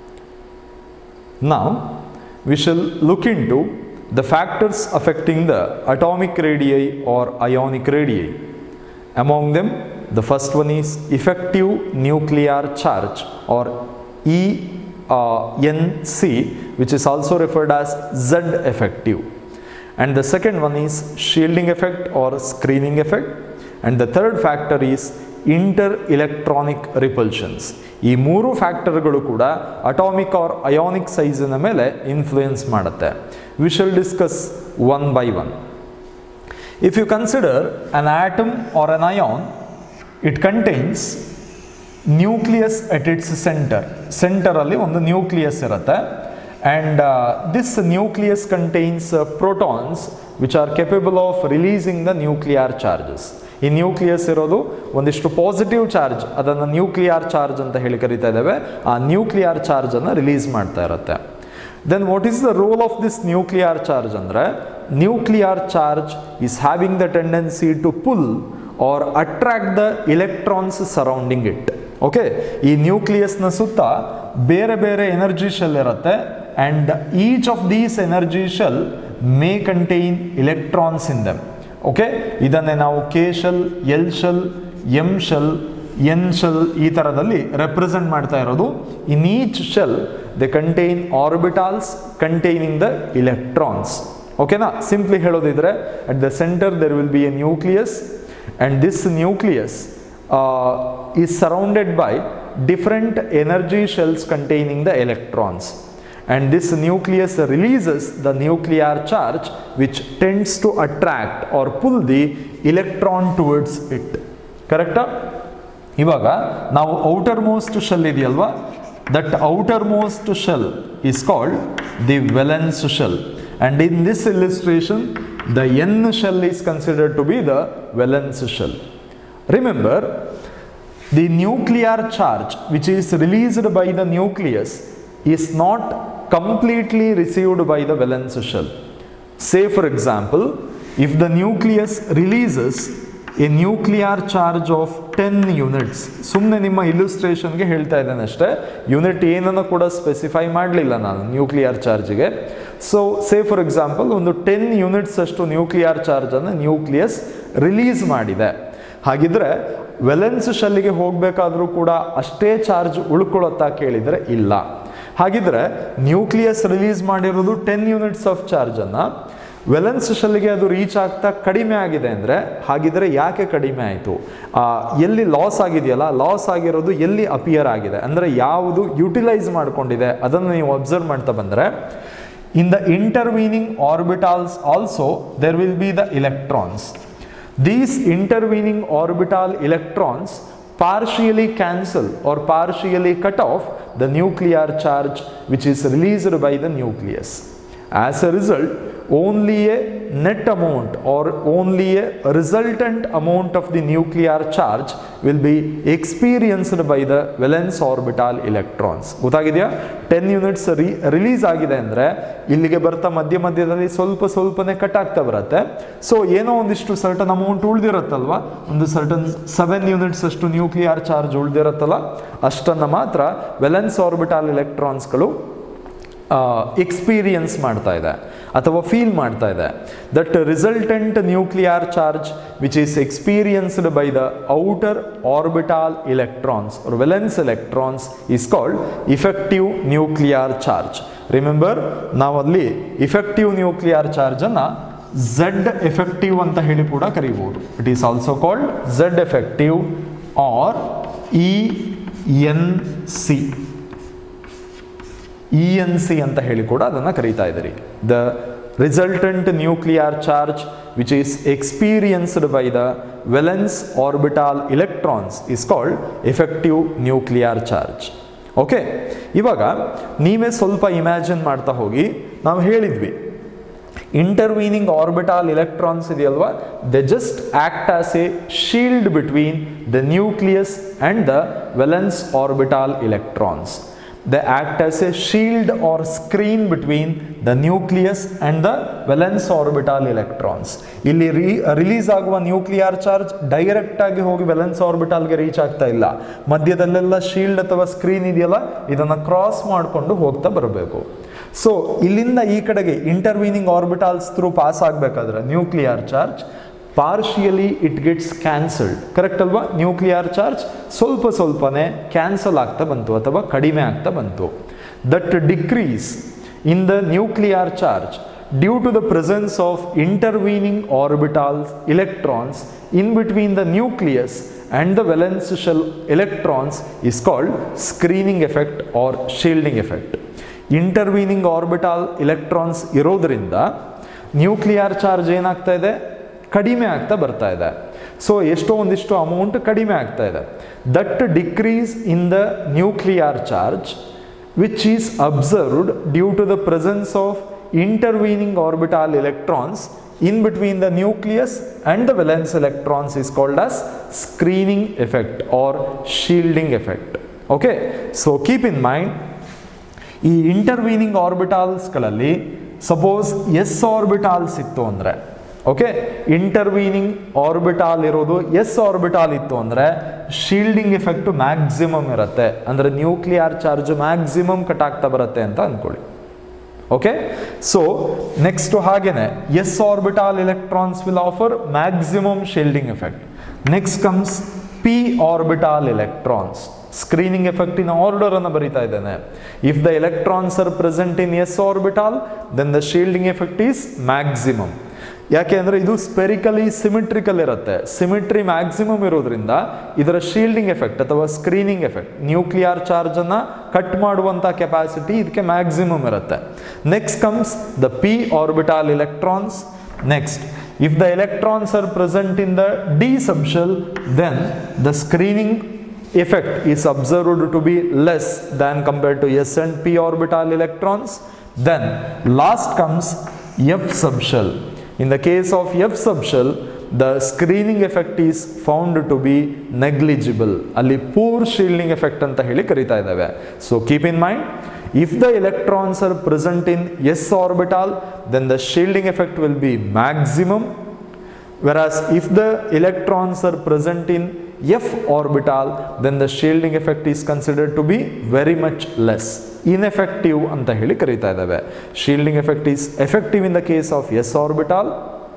Now, we shall look into the factors affecting the atomic radii or ionic radii. Among them, the first one is effective nuclear charge or E Uh, N C, which is also referred as Z effective, and the second one is shielding effect or screening effect, and the third factor is inter-electronic repulsions. ಈ ಮೂರು ಫ್ಯಾಕ್ಟರ್ಗಳು ಕೂಡ atomic R ionic ಸೈಜಿನ ಮೇಲೆ influence ಮಾಡುತ್ತೆ. We shall discuss one by one. If you consider an atom or an ion, it contains nucleus at its center. ಸೆಂಟರಲ್ಲಿ ಒಂದು nucleus ಇರುತ್ತೆ. And this nucleus contains protons which are capable of releasing the nuclear charges. ಈ nucleus ಇರೋದು ಒಂದಿಷ್ಟು positive charge, ಅದನ್ನು nuclear charge ಅಂತ ಹೇಳಿ ಕರಿತಾ ಇದ್ದೇವೆ. ಆ ನ್ಯೂಕ್ಲಿಯರ್ ಚಾರ್ಜನ್ನು ರಿಲೀಸ್ ಮಾಡ್ತಾ ಇರುತ್ತೆ. Then what is the role of this nuclear charge ಅಂದರೆ, nuclear charge is having the tendency to pull or attract the electrons surrounding it. ಓಕೆ, ಈ ನ್ಯೂಕ್ಲಿಯಸ್ನ ಸುತ್ತ ಬೇರೆ ಬೇರೆ ಎನರ್ಜಿ ಶೆಲ್ ಇರುತ್ತೆ. And each of these energy shell may contain electrons in them. Okay, ಇದನ್ನೇ ನಾವು K shell, L shell, M shell, N shell ಈ ಥರದಲ್ಲಿ ರೆಪ್ರೆಸೆಂಟ್ ಮಾಡ್ತಾ ಇರೋದು. In each shell they contain ಆರ್ಬಿಟಾಲ್ಸ್ containing the electrons. ಓಕೆನಾ? Simply ಹೇಳೋದಿದ್ರೆ, at the center there will be a nucleus. and this nucleus uh, is surrounded by different energy shells containing the electrons, and this nucleus releases the nuclear charge which tends to attract or pull the electron towards it. Correct? ಇವಾಗ ನಾವು outer most shell ಇದೆಯಲ್ವಾ, that outer most shell is called the valence shell, and in this illustration the n shell is considered to be the valence shell. Remember, the nuclear charge which is released by the nucleus is not completely received by the valence shell. Say for example, if the nucleus releases a nuclear charge of ten units, ಸುಮ್ಮನೆ ನಿಮ್ಮ ಇಲ್ಲುಸ್ಟ್ರೇಷನ್ಗೆ ಹೇಳ್ತಾ ಇದ್ದೇನೆ ಅಷ್ಟೇ, unit ಏನನ್ನು ಕೂಡ specify ಮಾಡಲಿಲ್ಲ ನಾನು nuclear ಚಾರ್ಜ್ಗೆ. ಸೊ ಸೇ ಫಾರ್ ಎಕ್ಸಾಂಪಲ್ ಒಂದು ಟೆನ್ ಯೂನಿಟ್ಸ್ ಅಷ್ಟು ನ್ಯೂಕ್ಲಿಯರ್ ಚಾರ್ಜನ್ನು ನ್ಯೂಕ್ಲಿಯಸ್ ರಿಲೀಸ್ ಮಾಡಿದೆ. ಹಾಗಿದ್ರೆ ವೆಲೆನ್ಸ್ ಶೆಲ್ಗೆ ಹೋಗಬೇಕಾದ್ರೂ ಕೂಡ ಅಷ್ಟೇ ಚಾರ್ಜ್ ಉಳ್ಕೊಳ್ಳುತ್ತಾ ಕೇಳಿದರೆ ಇಲ್ಲ. ಹಾಗಿದ್ರೆ ನ್ಯೂಕ್ಲಿಯಸ್ ರಿಲೀಸ್ ಮಾಡಿರೋದು ಟೆನ್ ಯೂನಿಟ್ಸ್ ಆಫ್ ಚಾರ್ಜನ್ನು ವೆಲೆನ್ಸ್ ಶೆಲ್ಗೆ ಅದು ರೀಚ್ ಆಗ್ತಾ ಕಡಿಮೆ ಆಗಿದೆ ಅಂದರೆ, ಹಾಗಿದ್ರೆ ಯಾಕೆ ಕಡಿಮೆ ಆಯಿತು? ಎಲ್ಲಿ ಲಾಸ್ ಆಗಿದೆಯಲ್ಲ, ಲಾಸ್ ಆಗಿರೋದು ಎಲ್ಲಿ ಅಪಿಯರ್ ಆಗಿದೆ ಅಂದರೆ ಯಾವುದು ಯುಟಿಲೈಸ್ ಮಾಡ್ಕೊಂಡಿದೆ ಅದನ್ನು ನೀವು ಅಬ್ಸರ್ವ್ ಮಾಡ್ತಾ ಬಂದರೆ, in the intervening orbitals also there will be the electrons. These intervening orbital electrons partially cancel or partially cut off the nuclear charge which is released by the nucleus. As a result, only a net amount or only a resultant amount of the nuclear charge will be experienced by the valence orbital electrons. ಗೊತ್ತಾಗಿದೆಯಾ? Ten units release ಆಗಿದೆ ಅಂದರೆ ಇಲ್ಲಿಗೆ ಬರ್ತಾ ಮಧ್ಯ ಮಧ್ಯದಲ್ಲಿ ಸ್ವಲ್ಪ ಸ್ವಲ್ಪನೇ cut ಆಗ್ತಾ ಬರುತ್ತೆ. ಸೊ ಏನೋ ಒಂದಿಷ್ಟು ಸರ್ಟನ್ ಅಮೌಂಟ್ ಉಳಿದಿರುತ್ತಲ್ವ, ಒಂದು ಸರ್ಟನ್ ಸೆವೆನ್ ಯೂನಿಟ್ಸ್ ಅಷ್ಟು ನ್ಯೂಕ್ಲಿಯರ್ ಚಾರ್ಜ್ ಉಳಿದಿರುತ್ತಲ್ಲ, ಅಷ್ಟನ್ನು ಮಾತ್ರ ವೆಲೆನ್ಸ್ ಆರ್ಬಿಟಾಲ್ ಎಲೆಕ್ಟ್ರಾನ್ಸ್ಗಳು ಎಕ್ಸ್ಪೀರಿಯನ್ಸ್ ಮಾಡ್ತಾ ಇದೆ ಅಥವಾ ಫೀಲ್ ಮಾಡ್ತಾ ಇದೆ. That resultant nuclear charge which is experienced by the outer orbital electrons or valence electrons is called effective nuclear charge. Remember, ನಾವಲ್ಲಿ ಇಫೆಕ್ಟಿವ್ ನ್ಯೂಕ್ಲಿಯರ್ ಚಾರ್ಜನ್ನು ಝೆಡ್ ಎಫೆಕ್ಟಿವ್ ಅಂತ ಹೇಳಿ ಕೂಡ ಕರೀಬಹುದು. It is also called Z effective or E N C E N C ಅಂತ ಹೇಳಿ ಕೂಡ ಅದನ್ನು ಕರೀತಾ ಇದ್ದೀರಿ. The resultant nuclear charge which is experienced by the valence orbital electrons is called effective nuclear charge. Okay, ಇವಾಗ ನೀವೇ ಸ್ವಲ್ಪ imagine ಮಾಡ್ತಾ ಹೋಗಿ. ನಾವು ಹೇಳಿದ್ವಿ ಇಂಟರ್ವೀನಿಂಗ್ ಆರ್ಬಿಟಾಲ್ ಎಲೆಕ್ಟ್ರಾನ್ಸ್ ಇದೆಯಲ್ವಾ, they just act as a shield between the nucleus and the valence orbital electrons. They act as a shield or screen between the nucleus and the valence orbital electrons. ಇಲ್ಲಿ release ಆಗುವ nuclear charge direct ಆಗಿ ಹೋಗಿ valence ಆರ್ಬಿಟಾಲ್ಗೆ reach ಆಗ್ತಾ ಇಲ್ಲ. ಮಧ್ಯದಲ್ಲೆಲ್ಲ shield ಅಥವಾ screen ಇದೆಯಲ್ಲ, ಇದನ್ನು cross ಮಾಡಿಕೊಂಡು ಹೋಗ್ತಾ ಬರಬೇಕು. ಸೊ ಇಲ್ಲಿಂದ ಈ ಕಡೆಗೆ ಇಂಟರ್ವೀನಿಂಗ್ ಆರ್ಬಿಟಾಲ್ಸ್ ಥ್ರೂ ಪಾಸ್ ಆಗಬೇಕಾದ್ರೆ nuclear charge partially it gets cancelled. Correct ಅಲ್ವಾ? ನ್ಯೂಕ್ಲಿಯರ್ ಚಾರ್ಜ್ ಸ್ವಲ್ಪ ಸ್ವಲ್ಪನೇ ಕ್ಯಾನ್ಸಲ್ ಆಗ್ತಾ ಬಂತು ಅಥವಾ ಕಡಿಮೆ ಆಗ್ತಾ ಬಂತು. That decrease in the nuclear charge due to the presence of intervening orbitals electrons in between the nucleus and the valence shell electrons is called screening effect or shielding effect. Intervening orbital electrons ಇರೋದ್ರಿಂದ nuclear charge ಏನಾಗ್ತಾ ಇದೆ? ಕಡಿಮೆ ಆಗ್ತಾ ಬರ್ತಾ ಇದೆ. So ಎಷ್ಟೋ ಒಂದಿಷ್ಟು amount ಕಡಿಮೆ ಆಗ್ತಾ ಇದೆ. That decrease in the nuclear charge which is observed due to the presence of intervening orbital electrons in between the nucleus and the valence electrons is called as screening effect or shielding effect. Okay, so keep in mind, ಈ intervening ಆರ್ಬಿಟಾಲ್ಸ್ಗಳಲ್ಲಿ suppose S orbitals ಇತ್ತು ಅಂದರೆ, okay, intervening ಆರ್ಬಿಟಾಲ್ ಇರೋದು S ಆರ್ಬಿಟಾಲ್ ಇತ್ತು ಅಂದರೆ shielding effect maximum ಇರುತ್ತೆ. ಅಂದರೆ nuclear charge maximum cut ಆಗ್ತಾ ಬರುತ್ತೆ ಅಂತ ಅಂದ್ಕೊಳ್ಳಿ. ಓಕೆ, ಸೊ ನೆಕ್ಸ್ಟ್ ಹಾಗೇನೆ S orbital electrons will offer maximum shielding effect. Next comes P orbital electrons. Screening effect in order ಅನ್ನು ಬರೀತಾ ಇದ್ದೇನೆ. If the electrons are present in S orbital then the shielding effect is maximum. ಯಾಕೆ ಅಂದರೆ ಇದು spherically symmetrical ಇರುತ್ತೆ. Symmetry maximum ಇರೋದ್ರಿಂದ ಇದರ shielding effect ಅಥವಾ ಸ್ಕ್ರೀನಿಂಗ್ ಎಫೆಕ್ಟ್, ನ್ಯೂಕ್ಲಿಯರ್ ಚಾರ್ಜನ್ನು ಕಟ್ ಮಾಡುವಂಥ ಕೆಪಾಸಿಟಿ ಇದಕ್ಕೆ ಮ್ಯಾಕ್ಸಿಮಮ್ ಇರುತ್ತೆ. Next comes the P ಆರ್ಬಿಟಾಲ್ electrons. Next, if the electrons are present in the d subshell, then the screening effect is observed to be less than compared to s and p orbital electrons. Then last comes f subshell. In the case of f subshell, the screening effect is found to be negligible. ಅಲ್ಲಿ poor shielding effect ಅಂತ ಹೇಳಿ ಕರೀತಾ ಇದ್ದಾವೆ. So keep in mind, if the electrons are present in s orbital, then the shielding effect will be maximum, whereas if the electrons are present in f orbital, then the shielding effect is considered to be very much less. Ineffective ಅಂತ ಹೇಳಿ ಕರೀತಾ ಇದ್ದಾವೆ. Shielding effect is effective in the case of s orbital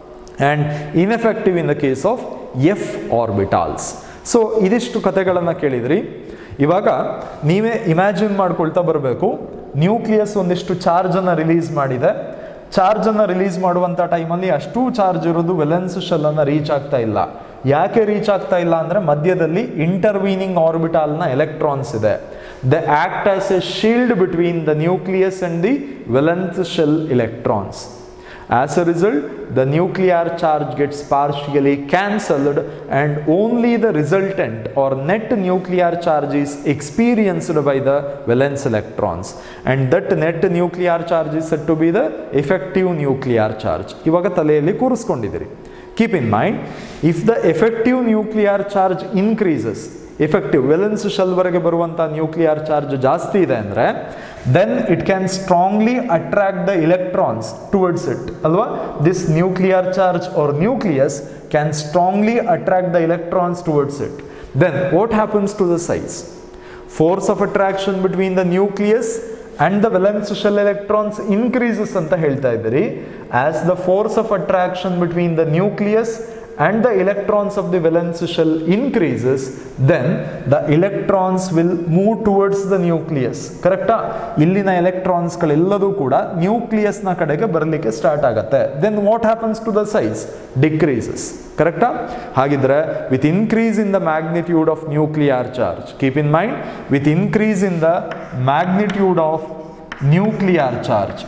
and ineffective in the case of f orbitals. So ಇದಿಷ್ಟು ಕಥೆಗಳನ್ನು ಕೇಳಿದ್ರಿ. ಇವಾಗ ನೀವೇ imagine ಮಾಡ್ಕೊಳ್ತಾ ಬರಬೇಕು, ನ್ಯೂಕ್ಲಿಯಸ್ ಒಂದಿಷ್ಟು ಚಾರ್ಜನ್ನು ರಿಲೀಸ್ ಮಾಡಿದೆ. ಚಾರ್ಜನ್ನು ರಿಲೀಸ್ ಮಾಡುವಂಥ ಟೈಮಲ್ಲಿ ಅಷ್ಟೂ ಚಾರ್ಜ್ ಇರೋದು ವೆಲೆನ್ಸ್ ಶೆಲ್ಲನ್ನು ರೀಚ್ ಆಗ್ತಾ ಇಲ್ಲ. ಯಾಕೆ ರೀಚ್ ಆಗ್ತಾ ಇಲ್ಲ ಅಂದರೆ ಮಧ್ಯದಲ್ಲಿ ಇಂಟರ್ವೀನಿಂಗ್ ಆರ್ಬಿಟಾಲ್ನ ಎಲೆಕ್ಟ್ರಾನ್ಸ್ ಇದೆ. They act as a shield between the nucleus and the valence shell electrons. As a result, the nuclear charge gets partially cancelled and only the resultant or net nuclear charge is experienced by the valence electrons, and that net nuclear charge is said to be the effective nuclear charge. ಇವಾಗ ತಲೆಯಲ್ಲಿ ಕೂರಿಸ್ಕೊಂಡಿದ್ದೀರಿ. Keep in mind, if the effective nuclear charge increases, effective valence shell ವರೆಗೆ ಬರುವಂಥ nuclear charge ಜಾಸ್ತಿ ಇದೆ ಅಂದರೆ, then it can strongly attract the electrons towards it. Alva, this nuclear charge or nucleus can strongly attract the electrons towards it. Then what happens to the size? Force of attraction between the nucleus and the valence shell electrons increases anta helta idiri. As the force of attraction between the nucleus and the electrons of the valence shell increases, then the electrons will move towards the nucleus. Correct? Illina electrons gallelladu kuda nucleus na kadege barlikke start agutte. Then what happens to the size? Decreases. Correct? Hagidre, with increase in the magnitude of nuclear charge, keep in mind, with increase in the magnitude of nuclear charge,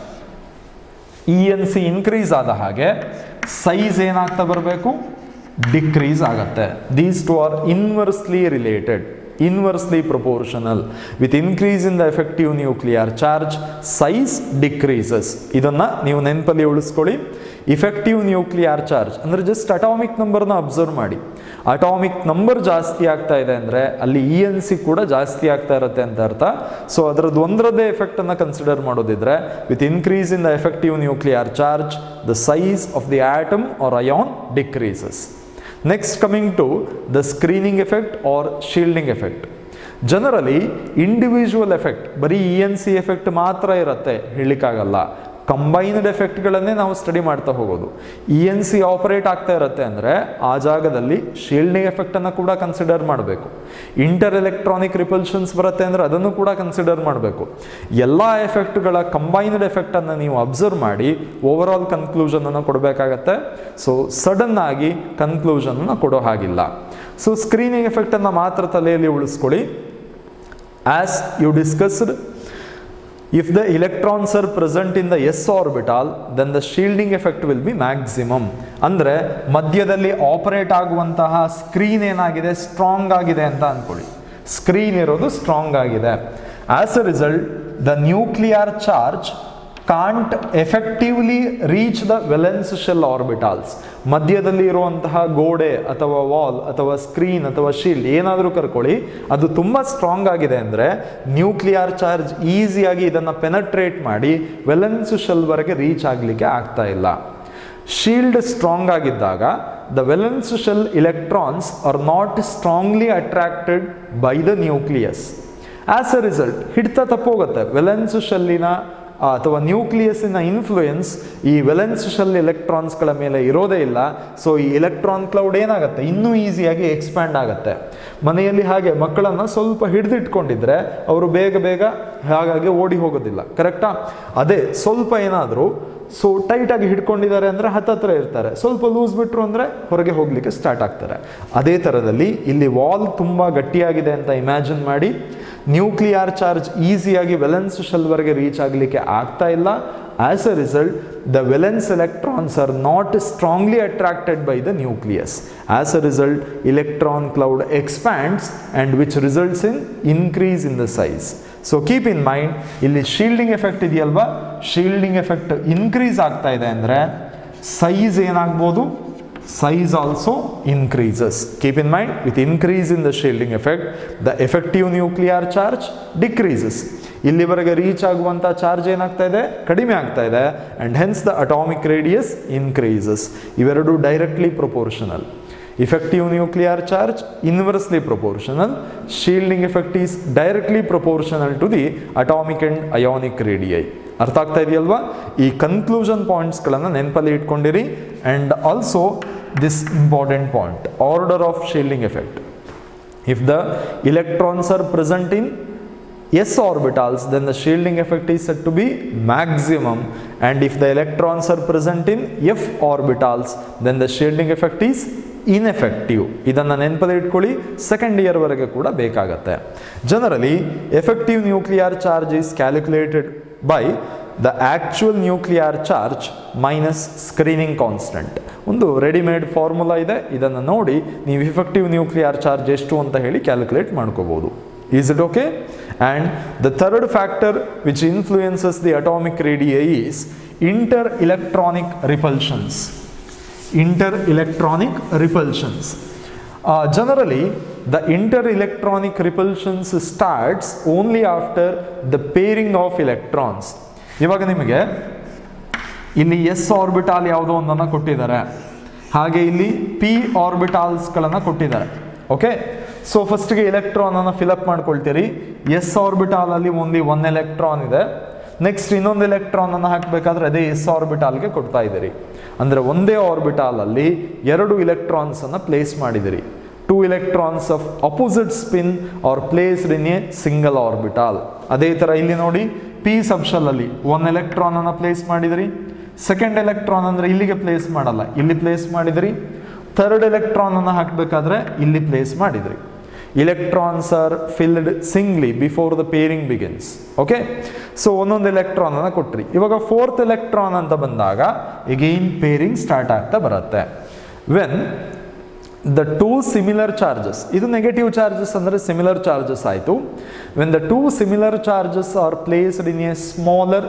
E N C increase ಆದ ಹಾಗೆ size ಏನಾಗ್ತಾ ಬರಬೇಕು? Decrease ಆಗುತ್ತೆ. These two are inversely related, inversely proportional. With increase in the effective nuclear charge, size decreases. ಇದನ್ನ ನೀವು ನೆನಪಲ್ಲಿ ಉಳಿಸ್ಕೊಳ್ಳಿ. Effective nuclear charge ಅಂದರೆ ಜಸ್ಟ್ ಅಟಾಮಿಕ್ ನಂಬರ್ನ ಅಬ್ಸರ್ವ್ ಮಾಡಿ. ಅಟಾಮಿಕ್ ನಂಬರ್ ಜಾಸ್ತಿ ಆಗ್ತಾ ಇದೆ ಅಂದರೆ ಅಲ್ಲಿ ಇ ಎನ್ ಸಿ ಕೂಡ ಜಾಸ್ತಿ ಆಗ್ತಾ ಇರುತ್ತೆ ಅಂತ ಅರ್ಥ. ಸೊ ಅದರದ್ದು ಒಂದರದ್ದೇ ಎಫೆಕ್ಟನ್ನು ಕನ್ಸಿಡರ್ ಮಾಡೋದಿದ್ರೆ, with increase in the effective nuclear charge, the size of the atom or ion decreases. Next, coming to the screening effect or shielding effect. Generally, individual effect, ಬರೀ ಇ ಎನ್ ಸಿ ಎಫೆಕ್ಟ್ ಮಾತ್ರ ಇರುತ್ತೆ ಹೇಳಲಿಕ್ಕಾಗಲ್ಲ. Combined ಎಫೆಕ್ಟ್ಗಳನ್ನೇ ನಾವು study ಮಾಡ್ತಾ ಹೋಗೋದು. E N C operate ಆಗ್ತಾ ಇರುತ್ತೆ ಅಂದರೆ ಆ ಜಾಗದಲ್ಲಿ ಶೀಲ್ಡಿಂಗ್ ಎಫೆಕ್ಟನ್ನು ಕೂಡ ಕನ್ಸಿಡರ್ ಮಾಡಬೇಕು. ಇಂಟರ್ ಎಲೆಕ್ಟ್ರಾನಿಕ್ ರಿಪಲ್ಷನ್ಸ್ ಬರುತ್ತೆ ಅಂದರೆ ಅದನ್ನು ಕೂಡ ಕನ್ಸಿಡರ್ ಮಾಡಬೇಕು. ಎಲ್ಲ ಎಫೆಕ್ಟ್ಗಳ ಕಂಬೈನ್ಡ್ ಎಫೆಕ್ಟನ್ನು ನೀವು ಅಬ್ಸರ್ವ್ ಮಾಡಿ ಓವರ್ ಆಲ್ ಕನ್ಕ್ಲೂಷನನ್ನು ಕೊಡಬೇಕಾಗತ್ತೆ. ಸೊ ಸಡನ್ ಆಗಿ ಕನ್ಕ್ಲೂಷನನ್ನು ಕೊಡೋ ಹಾಗಿಲ್ಲ. ಸೊ ಸ್ಕ್ರೀನಿಂಗ್ ಎಫೆಕ್ಟನ್ನು ಮಾತ್ರ ತಲೆಯಲ್ಲಿ ಉಳಿಸ್ಕೊಳ್ಳಿ. As you discussed, if the electrons are present in the s orbital, then the shielding effect will be maximum. ಅಂದರೆ ಮಧ್ಯದಲ್ಲಿ ಆಪರೇಟ್ ಆಗುವಂತಹ ಸ್ಕ್ರೀನ್ ಏನಾಗಿದೆ, ಸ್ಟ್ರಾಂಗ್ ಆಗಿದೆ ಅಂತ ಅಂದ್ಕೊಳ್ಳಿ. ಸ್ಕ್ರೀನ್ ಇರೋದು ಸ್ಟ್ರಾಂಗ್ ಆಗಿದೆ. As a result, the nuclear charge can't effectively reach the valence shell orbitals. ಮಧ್ಯದಲ್ಲಿ ಇರುವಂತಹ ಗೋಡೆ ಅಥವಾ ವಾಲ್ ಅಥವಾ ಸ್ಕ್ರೀನ್ ಅಥವಾ ಶೀಲ್ಡ್ ಏನಾದರೂ ಕರ್ಕೊಳ್ಳಿ, ಅದು ತುಂಬ ಸ್ಟ್ರಾಂಗ್ ಆಗಿದೆ ಅಂದರೆ ನ್ಯೂಕ್ಲಿಯರ್ ಚಾರ್ಜ್ ಈಸಿಯಾಗಿ ಇದನ್ನು ಪೆನಟ್ರೇಟ್ ಮಾಡಿ ವೆಲೆನ್ಸ್ ಶೆಲ್ವರೆಗೆ ರೀಚ್ ಆಗಲಿಕ್ಕೆ ಆಗ್ತಾ ಇಲ್ಲ. ಶೀಲ್ಡ್ ಸ್ಟ್ರಾಂಗ್ ಆಗಿದ್ದಾಗ the valence shell electrons are not strongly attracted by the nucleus. As a result ಹಿಡಿತ ತಪ್ಪೋಗುತ್ತೆ. ವೆಲೆನ್ಸ್ ಶೆಲ್ಲಿನ ಅಥವಾ ನ್ಯೂಕ್ಲಿಯಸ್ಸಿನ ಇನ್ಫ್ಲೂಯೆನ್ಸ್ ಈ ವೇಲೆನ್ಸ್ ಶೆಲ್ ಎಲೆಕ್ಟ್ರಾನ್ಸ್ಗಳ ಮೇಲೆ ಇರೋದೇ ಇಲ್ಲ. ಸೊ ಈ ಎಲೆಕ್ಟ್ರಾನ್ ಕ್ಲೌಡ್ ಏನಾಗುತ್ತೆ, ಇನ್ನೂ ಈಸಿಯಾಗಿ ಎಕ್ಸ್ಪ್ಯಾಂಡ್ ಆಗುತ್ತೆ. ಮನೆಯಲ್ಲಿ ಹಾಗೆ ಮಕ್ಕಳನ್ನು ಸ್ವಲ್ಪ ಹಿಡಿದಿಟ್ಕೊಂಡಿದ್ರೆ ಅವರು ಬೇಗ ಬೇಗ ಹಾಗಾಗಿ ಓಡಿ ಹೋಗೋದಿಲ್ಲ, ಕರೆಕ್ಟಾ? ಅದೇ ಸ್ವಲ್ಪ ಏನಾದರೂ ಸೊ ಟೈಟಾಗಿ ಹಿಡ್ಕೊಂಡಿದ್ದಾರೆ ಅಂದರೆ ಹತ್ತತ್ರ ಇರ್ತಾರೆ, ಸ್ವಲ್ಪ ಲೂಸ್ ಬಿಟ್ಟರು ಅಂದರೆ ಹೊರಗೆ ಹೋಗಲಿಕ್ಕೆ ಸ್ಟಾರ್ಟ್ ಆಗ್ತಾರೆ. ಅದೇ ಥರದಲ್ಲಿ ಇಲ್ಲಿ ವಾಲ್ ತುಂಬ ಗಟ್ಟಿಯಾಗಿದೆ ಅಂತ ಇಮ್ಯಾಜಿನ್ ಮಾಡಿ. ನ್ಯೂಕ್ಲಿಯರ್ ಚಾರ್ಜ್ ಈಸಿಯಾಗಿ ವೇಲೆನ್ಸ್ ಶೆಲ್ವರೆಗೆ ರೀಚ್ ಆಗಲಿಕ್ಕೆ ಆಗ್ತಾ ಇಲ್ಲ. As a result the valence electrons are not strongly attracted by the nucleus. As a result, electron cloud expands and which results in increase in the size. So keep in mind, ಇಲ್ಲಿ shielding effect ಇದೆಯಲ್ವಾ, shielding effect increase ಆಗ್ತಾ ಇದೆ ಅಂದರೆ size ಏನಾಗ್ಬೋದು, size also increases. Keep in mind, with increase in the shielding effect, the effective nuclear charge decreases. ಇಲ್ಲಿವರೆಗೆ reach ಆಗುವಂಥ charge ಏನಾಗ್ತಾ ಇದೆ, ಕಡಿಮೆ ಆಗ್ತಾ ಇದೆ. And hence the atomic radius increases. ಇವೆರಡು directly proportional. Effective nuclear charge inversely proportional. Shielding effect is directly proportional to the atomic and ionic radii. ಅರ್ಥ ಆಗ್ತಾ ಇದೆಯಲ್ವಾ? ಈ ಕನ್ಕ್ಲೂಷನ್ ಪಾಯಿಂಟ್ಸ್ಗಳನ್ನು ನೆನಪಲ್ಲಿ ಇಟ್ಕೊಂಡಿರಿ. And also this important point, order of shielding effect. If the electrons are present in S orbitals, then the shielding effect is said to be maximum, and if the electrons are present in F orbitals, then the shielding effect is ineffective. ಇದನ್ನು ನೆನಪಲ್ಲಿ ಇಟ್ಕೊಳ್ಳಿ, second year ವರೆಗೆ ಕೂಡ ಬೇಕಾಗತ್ತೆ. Generally effective nuclear charge is calculated by the actual nuclear charge minus screening constant. ಒಂದು readymade formula ಇದೆ, ಇದನ್ನು ನೋಡಿ ನೀವು ಇಫೆಕ್ಟಿವ್ ನ್ಯೂಕ್ಲಿಯರ್ ಚಾರ್ಜ್ ಎಷ್ಟು ಅಂತ ಹೇಳಿ ಕ್ಯಾಲ್ಕುಲೇಟ್ ಮಾಡ್ಕೋಬಹುದು. Is it okay? And the third factor which influences the atomic radii is inter-electronic repulsions. Inter-electronic repulsions. Uh, generally, the inter-electronic repulsions starts only after the pairing of electrons. ಇವಾಗ ನಿಮಗೆ ಇಲ್ಲಿ S ಆರ್ಬಿಟಾಲ್ ಯಾವುದೋ ಒಂದನ್ನು ಕೊಟ್ಟಿದ್ದಾರೆ, ಹಾಗೆ ಇಲ್ಲಿ P ಆರ್ಬಿಟಾಲ್ಸ್ಗಳನ್ನು ಕೊಟ್ಟಿದ್ದಾರೆ. Okay, so ಫಸ್ಟ್ಗೆ ಎಲೆಕ್ಟ್ರಾನನ್ನು ಫಿಲಪ್ ಮಾಡ್ಕೊಳ್ತೀರಿ. ಎಸ್ ಆರ್ಬಿಟಾಲಲ್ಲಿ ಓನ್ಲಿ ಒನ್ ಎಲೆಕ್ಟ್ರಾನ್ ಇದೆ. ನೆಕ್ಸ್ಟ್ ಇನ್ನೊಂದು ಎಲೆಕ್ಟ್ರಾನನ್ನು ಹಾಕಬೇಕಾದ್ರೆ ಅದೇ ಎಸ್ ಆರ್ಬಿಟಾಲ್ಗೆ ಕೊಡ್ತಾ ಇದ್ದೀರಿ. ಅಂದರೆ ಒಂದೇ ಆರ್ಬಿಟಾಲಲ್ಲಿ ಎರಡು ಇಲೆಕ್ಟ್ರಾನ್ಸನ್ನು ಪ್ಲೇಸ್ ಮಾಡಿದಿರಿ. Two electrons of opposite spin are placed in a single orbital. ಅದೇ ಥರ ಇಲ್ಲಿ ನೋಡಿ, ಪಿ ಸಬ್ಶಲಲ್ಲಿ ಒನ್ ಎಲೆಕ್ಟ್ರಾನನ್ನು ಪ್ಲೇಸ್ ಮಾಡಿದಿರಿ. ಸೆಕೆಂಡ್ ಎಲೆಕ್ಟ್ರಾನ್ ಅಂದರೆ ಇಲ್ಲಿಗೆ ಪ್ಲೇಸ್ ಮಾಡಲ್ಲ, ಇಲ್ಲಿ ಪ್ಲೇಸ್ ಮಾಡಿದಿರಿ. ಥರ್ಡ್ ಎಲೆಕ್ಟ್ರಾನ್ ಅನ್ನು ಹಾಕಬೇಕಾದ್ರೆ ಇಲ್ಲಿ ಪ್ಲೇಸ್ ಮಾಡಿದ್ರಿ. electrons are filled singly before the pairing begins. Okay, so ಒಂದೊಂದು ಎಲೆಕ್ಟ್ರಾನ್ ಅನ್ನು ಕೊಟ್ರಿ. ಇವಾಗ ಫೋರ್ತ್ ಎಲೆಕ್ಟ್ರಾನ್ ಅಂತ ಬಂದಾಗ ಎಗೈನ್ ಪೇರಿಂಗ್ ಸ್ಟಾರ್ಟ್ ಆಗ್ತಾ ಬರುತ್ತೆ. When the two similar charges, ಇದು ನೆಗೆಟಿವ್ ಚಾರ್ಜಸ್ ಅಂದರೆ ಸಿಮಿಲರ್ ಚಾರ್ಜಸ್ ಆಯಿತು. When the two similar charges are placed in a smaller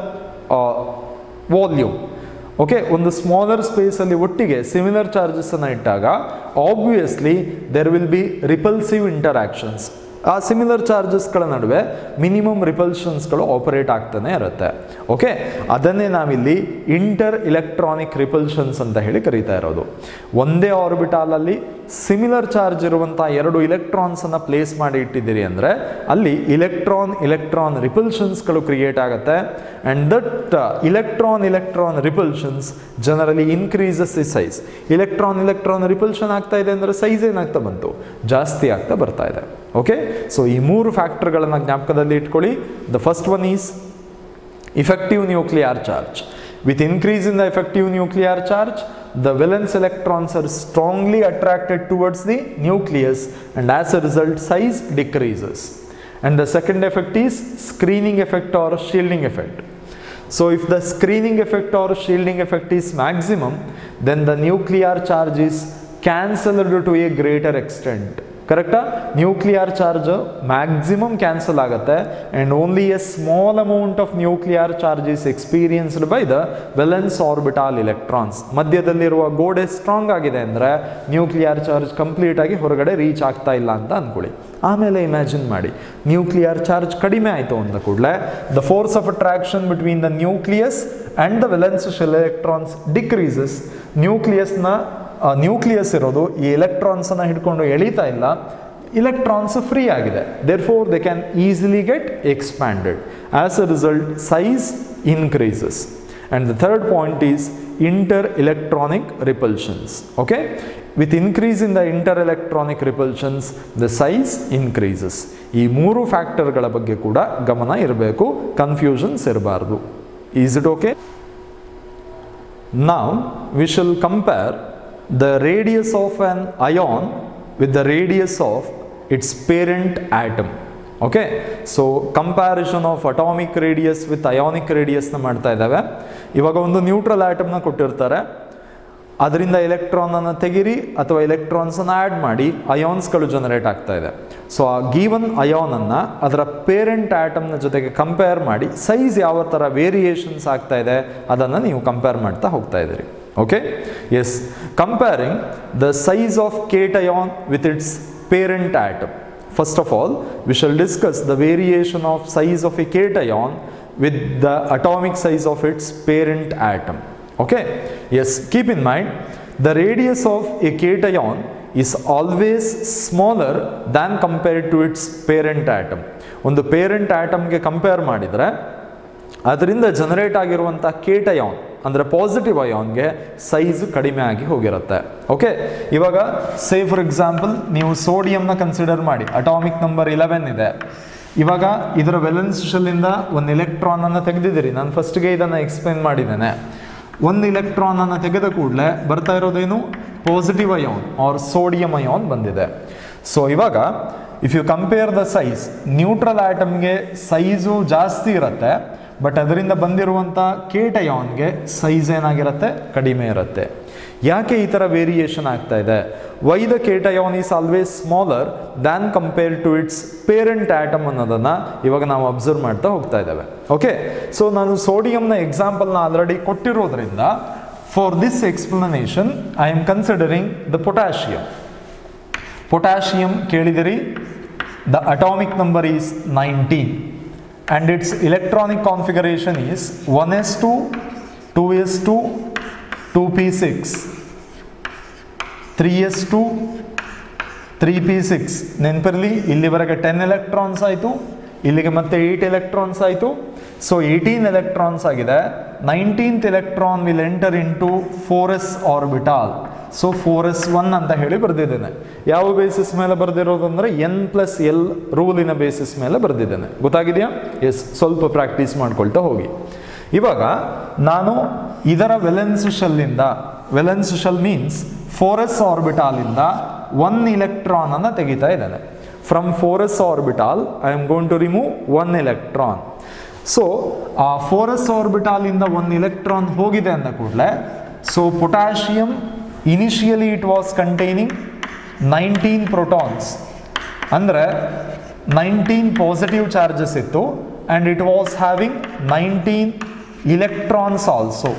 volume. Okay, ಒಂದು ಸ್ಮಾಲರ್ ಸ್ಪೇಸಲ್ಲಿ ಒಟ್ಟಿಗೆ ಸಿಮಿಲರ್ ಚಾರ್ಜಸ್ಸನ್ನು ಇಟ್ಟಾಗ obviously there will be repulsive interactions. ಆ ಸಿಮಿಲರ್ ಚಾರ್ಜಸ್ಗಳ ನಡುವೆ ಮಿನಿಮಮ್ ರಿಪಲ್ಷನ್ಸ್ಗಳು ಆಪರೇಟ್ ಆಗ್ತಾನೆ ಇರುತ್ತೆ. ಓಕೆ, ಅದನ್ನೇ ನಾವಿಲ್ಲಿ ಇಂಟರ್ ಇಲೆಕ್ಟ್ರಾನಿಕ್ ರಿಪಲ್ಷನ್ಸ್ ಅಂತ ಹೇಳಿ ಕರೀತಾ ಇರೋದು. ಒಂದೇ ಆರ್ಬಿಟಾಲಲ್ಲಿ ಸಿಮಿಲರ್ ಚಾರ್ಜ್ ಇರುವಂಥ ಎರಡು ಇಲೆಕ್ಟ್ರಾನ್ಸನ್ನು ಪ್ಲೇಸ್ ಮಾಡಿ ಇಟ್ಟಿದ್ದೀರಿ ಅಂದರೆ ಅಲ್ಲಿ ಇಲೆಕ್ಟ್ರಾನ್ ಇಲೆಕ್ಟ್ರಾನ್ ರಿಪಲ್ಷನ್ಸ್ಗಳು ಕ್ರಿಯೇಟ್ ಆಗುತ್ತೆ. And that electron electron repulsions generally increases the size. Electron electron repulsion ಆಗ್ತಾ ಇದೆ ಅಂದರೆ ಸೈಜ್ ಏನಾಗ್ತಾ ಬಂತು, ಜಾಸ್ತಿ ಆಗ್ತಾ ಬರ್ತಾ ಇದೆ. ಓಕೆ, ಸೊ ಈ ಮೂರು ಫ್ಯಾಕ್ಟರ್ಗಳನ್ನು ಜ್ಞಾಪಕದಲ್ಲಿ ಇಟ್ಕೊಳ್ಳಿ. The first one is effective nuclear charge. With increase in the effective nuclear charge, the valence electrons are strongly attracted towards the nucleus, and as a result size decreases. And the second effect is screening effect or shielding effect. So if the screening effect or shielding effect is maximum, then the nuclear charge is cancelled to a greater extent. ಕರೆಕ್ಟಾ? Nuclear charge maximum cancel ಆಗುತ್ತೆ and only a small amount of nuclear charge is experienced by the valence orbital electrons. ಮಧ್ಯದಲ್ಲಿರುವ ಗೋಡೆ strong ಆಗಿದೆ ಅಂದರೆ nuclear charge complete ಆಗಿ ಹೊರಗಡೆ reach ಆಗ್ತಾ ಇಲ್ಲ ಅಂತ ಅಂದ್ಕೊಳ್ಳಿ. ಆಮೇಲೆ ಇಮ್ಯಾಜಿನ್ ಮಾಡಿ, ನ್ಯೂಕ್ಲಿಯರ್ ಚಾರ್ಜ್ ಕಡಿಮೆ ಆಯಿತು ಅಂದ ಕೂಡಲೇ the force of attraction between the nucleus and the valence shell electrons decreases. ನ್ಯೂಕ್ಲಿಯಸ್ನ ನ್ಯೂಕ್ಲಿಯಸ್ ಇರೋದು ಈ ಎಲೆಕ್ಟ್ರಾನ್ಸನ್ನು ಹಿಡ್ಕೊಂಡು ಎಳೀತಾ ಇಲ್ಲ, ಇಲೆಕ್ಟ್ರಾನ್ಸ್ ಫ್ರೀ ಆಗಿದೆ. Therefore they can easily get expanded. As a result size increases. And the third point is inter-electronic repulsions. Okay, with increase in the inter-electronic repulsions, the size increases. ಈ ಮೂರು ಫ್ಯಾಕ್ಟರ್ಗಳ ಬಗ್ಗೆ ಕೂಡ ಗಮನ ಇರಬೇಕು, confusions ಇರಬಾರ್ದು. Is it okay? Now we shall compare the radius of an ion with the radius of its parent atom. Okay, so comparison of atomic radius with ionic radius ನ ಮಾಡ್ತಾ ಇದ್ದಾವೆ. ಇವಾಗ ಒಂದು ನ್ಯೂಟ್ರಲ್ ಆಟಮ್ನ ಕೊಟ್ಟಿರ್ತಾರೆ, ಅದರಿಂದ ಎಲೆಕ್ಟ್ರಾನ್ ಅನ್ನು ತೆಗಿರಿ ಅಥವಾ ಎಲೆಕ್ಟ್ರಾನ್ಸ್ ಅನ್ನು ಆ್ಯಡ್ ಮಾಡಿ ಅಯಾನ್ಸ್ಗಳು ಜನರೇಟ್ ಆಗ್ತಾ ಇದೆ. ಸೊ ಆ ಗಿವನ್ ಅಯಾನ್ ಅನ್ನು ಅದರ ಪೇರೆಂಟ್ ಆಟಮ್ನ ಜೊತೆಗೆ ಕಂಪೇರ್ ಮಾಡಿ ಸೈಜ್ ಯಾವ ಥರ ವೇರಿಯೇಷನ್ಸ್ ಆಗ್ತಾ ಇದೆ ಅದನ್ನು ನೀವು ಕಂಪೇರ್ ಮಾಡ್ತಾ ಹೋಗ್ತಾ ಇದ್ದೀರಿ. Okay, yes, comparing the size of cation with its parent atom. First of all, we shall discuss the variation of size of a cation with the atomic size of its parent atom. Okay, yes, keep in mind the radius of a cation is always smaller than compared to its parent atom. ಒಂದು parent ಆಟಮ್ಗೆ compare ಮಾಡಿದರೆ ಅದರಿಂದ generate ಆಗಿರುವಂಥ ಕೇಟಯಾನ್ ಅಂದರೆ positive ಅಯಾನ್ಗೆ size ಕಡಿಮೆ ಆಗಿ ಹೋಗಿರುತ್ತೆ. Okay, ಇವಾಗ ಸೇ ಫಾರ್ ಎಕ್ಸಾಂಪಲ್ ನೀವು ಸೋಡಿಯಂನ ಕನ್ಸಿಡರ್ ಮಾಡಿ, ಅಟಾಮಿಕ್ ನಂಬರ್ ಇಲೆವೆನ್ ಇದೆ. ಇವಾಗ ಇದರ ವೆಲೆನ್ಸ್ ಶೆಲ್ಲಿಂದ ಒಂದು ಎಲೆಕ್ಟ್ರಾನ್ ಅನ್ನು ತೆಗೆದಿದ್ದೀರಿ. ನಾನು ಫಸ್ಟ್ಗೆ ಇದನ್ನು ಎಕ್ಸ್ಪ್ಲೇನ್ ಮಾಡಿದ್ದೇನೆ. ಒಂದು ಎಲೆಕ್ಟ್ರಾನ್ ಅನ್ನು ತೆಗೆದ ಕೂಡಲೇ ಬರ್ತಾ ಇರೋದೇನು, positive ion or sodium ion ಬಂದಿದೆ. ಸೊ ಇವಾಗ if you compare the size, neutral ಆಟಮ್ಗೆ ಸೈಜು ಜಾಸ್ತಿ ಇರುತ್ತೆ, ಬಟ್ ಅದರಿಂದ ಬಂದಿರುವಂಥ ಕೇಟಯಾನ್ಗೆ ಸೈಜ್ ಏನಾಗಿರುತ್ತೆ, ಕಡಿಮೆ ಇರುತ್ತೆ. ಯಾಕೆ ಈ ಥರ ವೇರಿಯೇಷನ್ ಆಗ್ತಾ ಇದೆ? Why the cation is always smaller than compare to its parent atom ಅನ್ನೋದನ್ನು ಇವಾಗ ನಾವು ಅಬ್ಸರ್ವ್ ಮಾಡ್ತಾ ಹೋಗ್ತಾ ಇದ್ದೇವೆ. ಓಕೆ, ಸೊ ನಾನು ಸೋಡಿಯಂನ ಎಕ್ಸಾಂಪಲ್ನ ಆಲ್ರೆಡಿ ಕೊಟ್ಟಿರೋದ್ರಿಂದ for this explanation I am considering the potassium. Potassium ಕೇಳಿದಿರಿ, the atomic number is nineteen. And its electronic configuration is one s two, two s two, two p six, three s two, three p six. ನೆನಪಿರಲಿ, ಇಲ್ಲಿವರೆಗೆ ten electrons ಆಯಿತು, ಇಲ್ಲಿಗೆ ಮತ್ತೆ eight electrons ಆಯಿತು. So eighteen electrons ಆಗಿದೆ. Nineteenth electron will enter in to four s orbital. So four s one ಅಂತ ಹೇಳಿ ಬರೆದಿದ್ದೇನೆ. ಯಾವ ಬೇಸಿಸ್ ಮೇಲೆ ಬರೆದಿರೋದು ಅಂದರೆ ಎನ್ ಪ್ಲಸ್ ಎಲ್ ರೂಲಿನ ಬೇಸಿಸ್ ಮೇಲೆ ಬರೆದಿದ್ದೇನೆ. ಗೊತ್ತಾಗಿದೆಯಾ? ಎಸ್, ಸ್ವಲ್ಪ ಪ್ರಾಕ್ಟೀಸ್ ಮಾಡ್ಕೊಳ್ತಾ ಹೋಗಿ. ಇವಾಗ ನಾನು ಇದರ ವೆಲೆನ್ಸ್ ಶೆಲ್ಲಿಂದ, valence shell means four s ಆರ್ಬಿಟಾಲಿಂದ ಒನ್ ಇಲೆಕ್ಟ್ರಾನ್ ಅನ್ನು ತೆಗಿತಾ ಇದ್ದೇನೆ. From four s orbital I am going to remove one electron. So ಆ ಫೋರ್ ಎಸ್ ಆರ್ಬಿಟಾಲಿಂದ ಒನ್ ಇಲೆಕ್ಟ್ರಾನ್ ಹೋಗಿದೆ ಅಂದ ಕೂಡಲೇ, so potassium initially it was containing nineteen protons, ಅಂದರೆ ನೈನ್ಟೀನ್ ಪಾಸಿಟಿವ್ ಚಾರ್ಜಸ್ ಇತ್ತು, and it was having nineteen electrons also,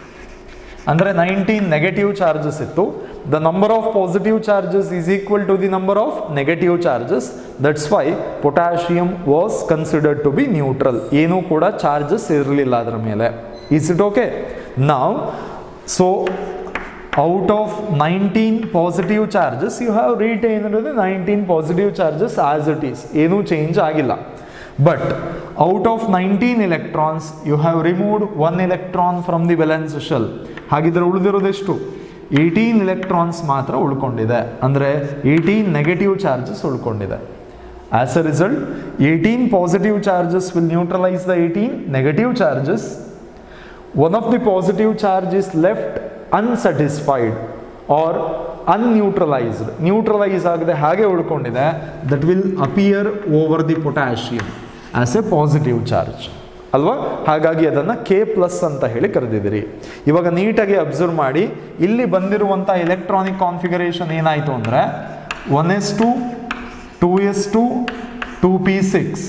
ಅಂದರೆ nineteen negative charges ಇತ್ತು. The number of positive charges is equal to the number of negative charges. That's why potassium was considered to be neutral. ಏನೂ ಕೂಡ charges ಇರಲಿಲ್ಲ ಅದರ ಮೇಲೆ. Is it okay? ನಾವ್ so out of nineteen positive charges you have retained the nineteen positive charges as it is, ಏನು change ಆಗಿಲ್ಲ. But out of nineteen electrons you have removed one electron from the valence shell. ಹಾಗಿದ್ರೆ ಉಳಿದಿರೋದೆಷ್ಟು? Eighteen electrons ಮಾತ್ರ ಉಳ್ಕೊಂಡಿದೆ, ಅಂದರೆ eighteen negative charges ಉಳ್ಕೊಂಡಿದೆ. As a result, eighteen positive charges will neutralize the eighteen negative charges. One of the positive charge is left unsatisfied or unneutralized. Neutralize ಆಗದೆ ಹಾಗೆ ಉಳ್ಕೊಂಡಿದೆ. That will appear over the potassium as a positive charge. ಅಲ್ವಾ? ಹಾಗಾಗಿ ಅದನ್ನು K plus ಅಂತ ಹೇಳಿ ಕರೆದಿದ್ದೀರಿ. ಇವಾಗ ನೀಟಾಗಿ observe ಮಾಡಿ, ಇಲ್ಲಿ ಬಂದಿರುವಂಥ ಎಲೆಕ್ಟ್ರಾನಿಕ್ ಕಾನ್ಫಿಗರೇಷನ್ ಏನಾಯಿತು ಅಂದರೆ one S two, two S two, two P six,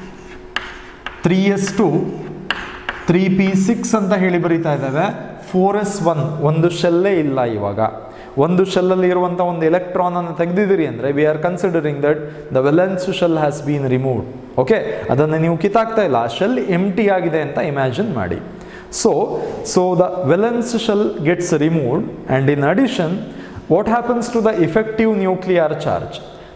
three S two, three P six ಅಂತ ಹೇಳಿ ಬರೀತಾ ಇದ್ದಾವೆ. ಫೋರ್ ಎಸ್ ಒನ್ ಒಂದು ಶೆಲ್ಲೇ ಇಲ್ಲ. ಇವಾಗ ಒಂದು ಶೆಲ್ಲಲ್ಲಿ ಇರುವಂಥ ಒಂದು ಎಲೆಕ್ಟ್ರಾನ್ ಅನ್ನು ತೆಗೆದಿದ್ದೀರಿ ಅಂದರೆ we are considering that the valence shell has been removed. Okay, ಅದನ್ನು ನೀವು ಕಿತ್ತಾಕ್ತಾ ಇಲ್ಲ, ಆ ಶೆಲ್ ಎಂಟಿ ಆಗಿದೆ ಅಂತ ಇಮ್ಯಾಜಿನ್ ಮಾಡಿ. So so the valence shell gets removed, and in addition what happens to the effective nuclear charge?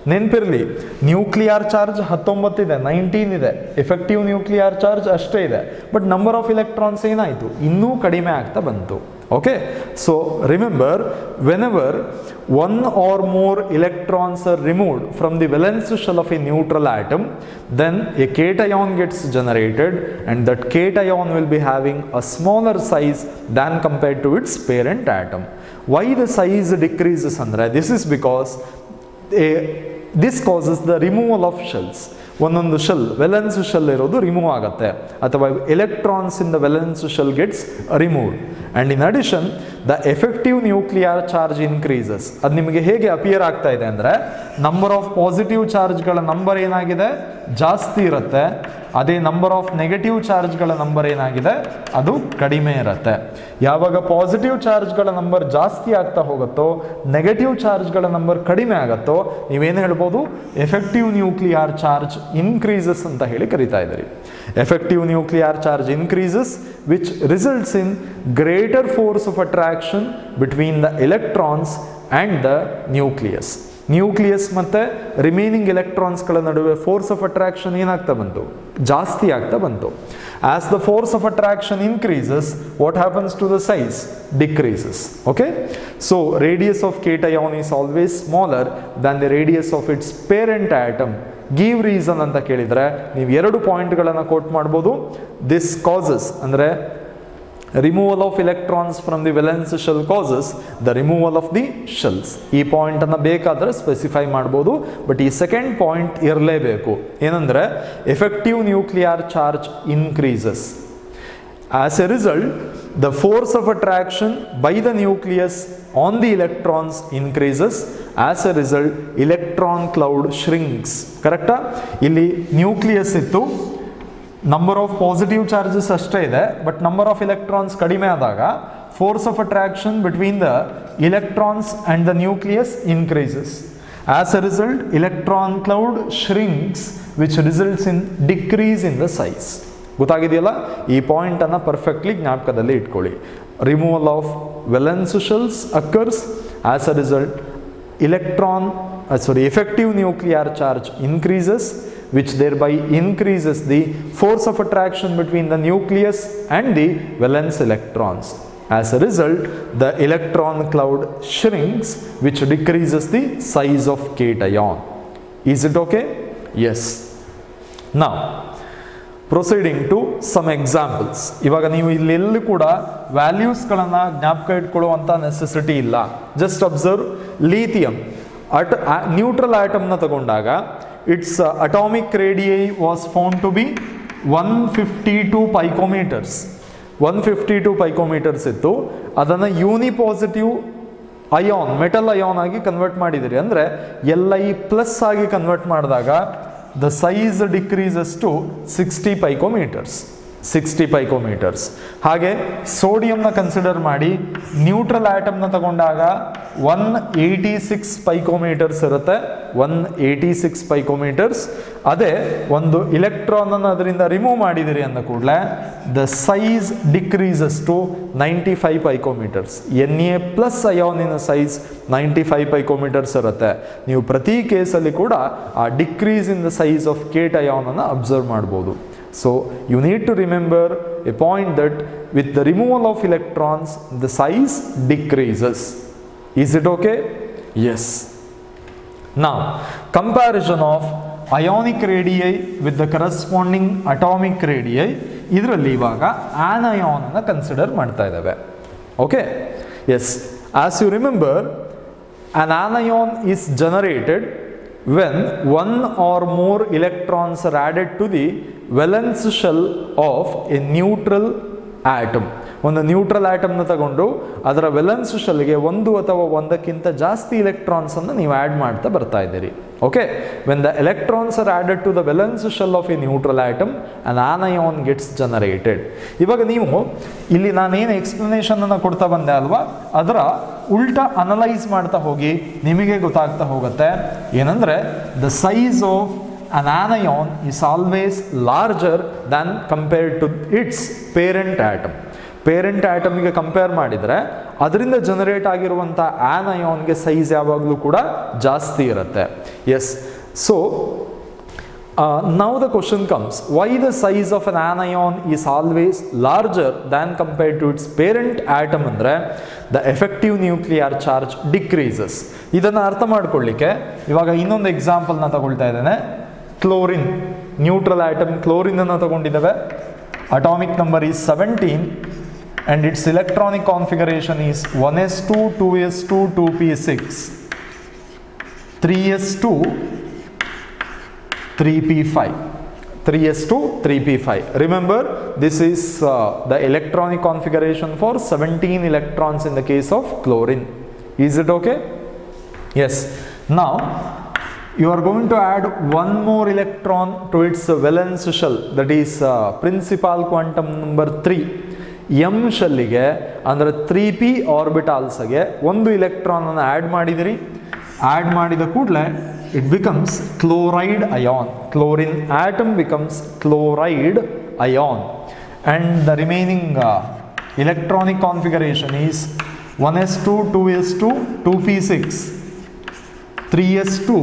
ನೆನಪಿರಲಿ, ನ್ಯೂಕ್ಲಿಯರ್ ಚಾರ್ಜ್ ಹತ್ತೊಂಬತ್ತು ಇದೆ, ನೈನ್ಟೀನ್ ಇದೆ, ಎಫೆಕ್ಟಿವ್ ನ್ಯೂಕ್ಲಿಯರ್ ಚಾರ್ಜ್ ಅಷ್ಟೇ ಇದೆ. ಬಟ್ ನಂಬರ್ ಆಫ್ ಇಲೆಕ್ಟ್ರಾನ್ಸ್ ಏನಾಯಿತು, ಇನ್ನೂ ಕಡಿಮೆ ಆಗ್ತಾ ಬಂತು. Okay, so remember, whenever one or more electrons are removed from the valence shell of a neutral atom, then a cation gets generated, and that cation will be having a smaller size than compared to its parent atom. Why the size decreases andre, this is because a, this causes the removal of shells. ಒಂದೊಂದು shell, valence shell ಇರೋದು remove ಆಗುತ್ತೆ, ಅಥವಾ electrons in the valence shell gets removed. And in addition the effective nuclear charge increases. ಅದು ನಿಮಗೆ ಹೇಗೆ appear ಆಗ್ತಾ ಇದೆ ಅಂದರೆ, ನಂಬರ್ ಆಫ್ ಪಾಸಿಟಿವ್ ಚಾರ್ಜ್ಗಳ ನಂಬರ್ ಏನಾಗಿದೆ ಜಾಸ್ತಿ ಇರುತ್ತೆ, ಅದೇ ನಂಬರ್ ಆಫ್ ನೆಗೆಟಿವ್ ಚಾರ್ಜ್ಗಳ ನಂಬರ್ ಏನಾಗಿದೆ ಅದು ಕಡಿಮೆ ಇರುತ್ತೆ. ಯಾವಾಗ ಪಾಸಿಟಿವ್ ಚಾರ್ಜ್ಗಳ ನಂಬರ್ ಜಾಸ್ತಿ ಆಗ್ತಾ ಹೋಗುತ್ತೋ, ನೆಗೆಟಿವ್ ಚಾರ್ಜ್ಗಳ ನಂಬರ್ ಕಡಿಮೆ ಆಗುತ್ತೋ, ನೀವೇನು ಹೇಳ್ಬೋದು, ಎಫೆಕ್ಟಿವ್ ನ್ಯೂಕ್ಲಿಯರ್ ಚಾರ್ಜ್ ಇನ್ಕ್ರೀಸಸ್ ಅಂತ ಹೇಳಿ ಕರಿತಾ ಇದ್ದೀರಿ. Effective nuclear charge increases which results in greater force of attraction between the electrons and the nucleus. Nucleus ಮತ್ತು ರಿಮೈನಿಂಗ್ ಎಲೆಕ್ಟ್ರಾನ್ಸ್ಗಳ ನಡುವೆ ಫೋರ್ಸ್ ಆಫ್ ಅಟ್ರಾಕ್ಷನ್ ಏನಾಗ್ತಾ ಬಂತು, ಜಾಸ್ತಿ ಆಗ್ತಾ ಬಂತು. As the force of attraction increases, what happens to the size decreases. Okay, so radius of cation is always smaller than the radius of its parent atom. Give reason ಅಂತ ಕೇಳಿದರೆ ನೀವು ಎರಡು ಪಾಯಿಂಟ್ಗಳನ್ನು ಕೋಟ್ ಮಾಡ್ಬೋದು. ದಿಸ್ ಕಾಸಸ್ ಅಂದರೆ removal of electrons from the valence shell causes the removal of the shells. ಈ point ಅನ್ನು ಬೇಕಾದರೆ ಸ್ಪೆಸಿಫೈ ಮಾಡ್ಬೋದು, ಬಟ್ ಈ ಸೆಕೆಂಡ್ ಪಾಯಿಂಟ್ ಇರಲೇಬೇಕು. ಏನಂದರೆ effective nuclear charge increases. As a result the force of attraction by the nucleus on the electrons increases. As a result electron cloud shrinks. ಕರೆಕ್ಟಾ? ಇಲ್ಲಿ nucleus ಇತ್ತು, ನಂಬರ್ ಆಫ್ ಪಾಸಿಟಿವ್ ಚಾರ್ಜಸ್ ಅಷ್ಟೇ ಇದೆ, but number of electrons ಕಡಿಮೆ ಆದಾಗ force of attraction between the electrons and the nucleus increases. As a result electron cloud shrinks which results in decrease in the size. ಗೊತ್ತಾಗಿದೆಯಲ್ಲ? ಈ ಪಾಯಿಂಟನ್ನು perfectly ಜ್ಞಾಪಕದಲ್ಲಿ ಇಟ್ಕೊಳ್ಳಿ. Removal of valence shells occurs. As a result electron sorry effective nuclear charge increases, which thereby increases the force of attraction between the nucleus and the valence electrons. As a result, the electron cloud shrinks, which decreases the size of cation. Is it okay? Yes. Now, proceeding to some examples. ಇವಾಗ ನೀವು ಇಲ್ಲೆಲ್ಲೂ ಕೂಡ ವ್ಯಾಲ್ಯೂಸ್ಗಳನ್ನು ಜ್ಞಾಪಕ ಇಟ್ಕೊಳ್ಳುವಂಥ necessity ಇಲ್ಲ. Just observe, lithium at neutral ಆಟಮ್ನ ತಗೊಂಡಾಗ its uh, atomic radii was found to be one fifty-two picometers. one fifty-two picometers ಇತ್ತು. ಅದನ್ನು ಯೂನಿಪಾಸಿಟಿವ್ ಅಯಾನ್, ಮೆಟಲ್ ಅಯಾನ್ ಆಗಿ ಕನ್ವರ್ಟ್ ಮಾಡಿದಿರಿ ಅಂದರೆ ಎಲ್ ಐ ಪ್ಲಸ್ ಆಗಿ ಕನ್ವರ್ಟ್ ಮಾಡಿದಾಗ the size decreases to sixty picometers. Sixty picometers. ಹಾಗೆ ಸೋಡಿಯಂನ consider ಮಾಡಿ ನ್ಯೂಟ್ರಲ್ ಆಟಮ್ನ ತಗೊಂಡಾಗ ಒನ್ ಏಯ್ಟಿ ಸಿಕ್ಸ್ ಪೈಕೋಮೀಟರ್ಸ್ ಇರುತ್ತೆ. One eighty six picometers. ಅದೇ ಒಂದು ಇಲೆಕ್ಟ್ರಾನನ್ನು ಅದರಿಂದ ರಿಮೂವ್ ಮಾಡಿದಿರಿ ಅಂದ ಕೂಡಲೇ the size decreases to ninety five picometers. N A plus ಅಯಾನಿನ ಸೈಜ್ ನೈಂಟಿ ಫೈವ್ ಪೈಕೋಮೀಟರ್ಸ್ ಇರುತ್ತೆ. ನೀವು ಪ್ರತಿ ಕೇಸಲ್ಲಿ ಕೂಡ ಆ decrease in the size of ಕೇಟ್ ಅಯಾನನ್ನು ಅಬ್ಸರ್ವ್ ಮಾಡ್ಬೋದು. So you need to remember a point that with the removal of electrons the size decreases. Is it okay? Yes. Now comparison of ionic radii with the corresponding atomic radii. ಇದರಲ್ಲಿ ಇವಾಗ anion ಅನ್ನು consider ಮಾಡ್ತಾ ಇದ್ದೇವೆ. Okay? Yes. As you remember, an anion is generated when one or more electrons are added to the valence shell of a neutral atom. ಒಂದು neutral ಆಟಮ್ನ ತಗೊಂಡು ಅದರ valence ಶೆಲ್ಗೆ ಒಂದು ಅಥವಾ ಒಂದಕ್ಕಿಂತ ಜಾಸ್ತಿ ಎಲೆಕ್ಟ್ರಾನ್ಸ್ ಅನ್ನು ನೀವು ಆ್ಯಡ್ ಮಾಡ್ತಾ ಬರ್ತಾ ಇದ್ದೀರಿ. Okay, when the electrons are added to the valence shell of a neutral atom an anion gets generated. ಇವಾಗ ನೀವು ಇಲ್ಲಿ ನಾನೇನು ಎಕ್ಸ್ಪ್ಲನೇಷನನ್ನು ಕೊಡ್ತಾ ಬಂದೆ ಅಲ್ವಾ, ಅದರ ಉಲ್ಟಾ ಅನಲೈಸ್ ಮಾಡ್ತಾ ಹೋಗಿ ನಿಮಗೆ ಗೊತ್ತಾಗ್ತಾ ಹೋಗುತ್ತೆ. ಏನಂದರೆ the size of an anion is always larger than compared to its parent atom. Parent ಆಟಮ್ಗೆ ಕಂಪೇರ್ ಮಾಡಿದರೆ ಅದರಿಂದ ಜನರೇಟ್ ಆಗಿರುವಂಥ ಆನಯಾನ್ಗೆ ಸೈಜ್ ಯಾವಾಗಲೂ ಕೂಡ ಜಾಸ್ತಿ ಇರುತ್ತೆ. Yes, so now the question comes, why the size of an anion is always larger than compared to its parent atom ಅಂದ್ರೆ the effective nuclear charge decreases. ಇದನ್ನು ಅರ್ಥ ಮಾಡ್ಕೊಳ್ಳಿಕ್ಕೆ ಇವಾಗ ಇನ್ನೊಂದು ಎಕ್ಸಾಂಪಲ್ನ ತಗೊಳ್ತಾ ಇದ್ದೇನೆ. ಕ್ಲೋರಿನ್ ನ್ಯೂಟ್ರಲ್ ಆಟಮ್ ಕ್ಲೋರಿನ್ ಅನ್ನು ತಗೊಂಡಿದ್ದೇವೆ. Atomic number is seventeen and its electronic configuration is one s two, two s two, two p six, three s two, three p five, three s two, three p five. Remember, this is uh, the electronic configuration for seventeen electrons in the case of chlorine. Is it okay? Yes. Now you are going to add one more electron to its valence shell, that is uh, principal quantum number three. M ಶೆಲ್ಲಿಗೆ ಅಂದರೆ three P ಆರ್ಬಿಟಾಲ್ಸ್ಗೆ ಒಂದು electron ಅನ್ನು add ಮಾಡಿದಿರಿ. Add ಮಾಡಿದ ಕೂಡಲೇ it becomes chloride ion. Chlorine atom becomes chloride ion and the remaining electronic configuration is one s two, two s two, two p six, three s two,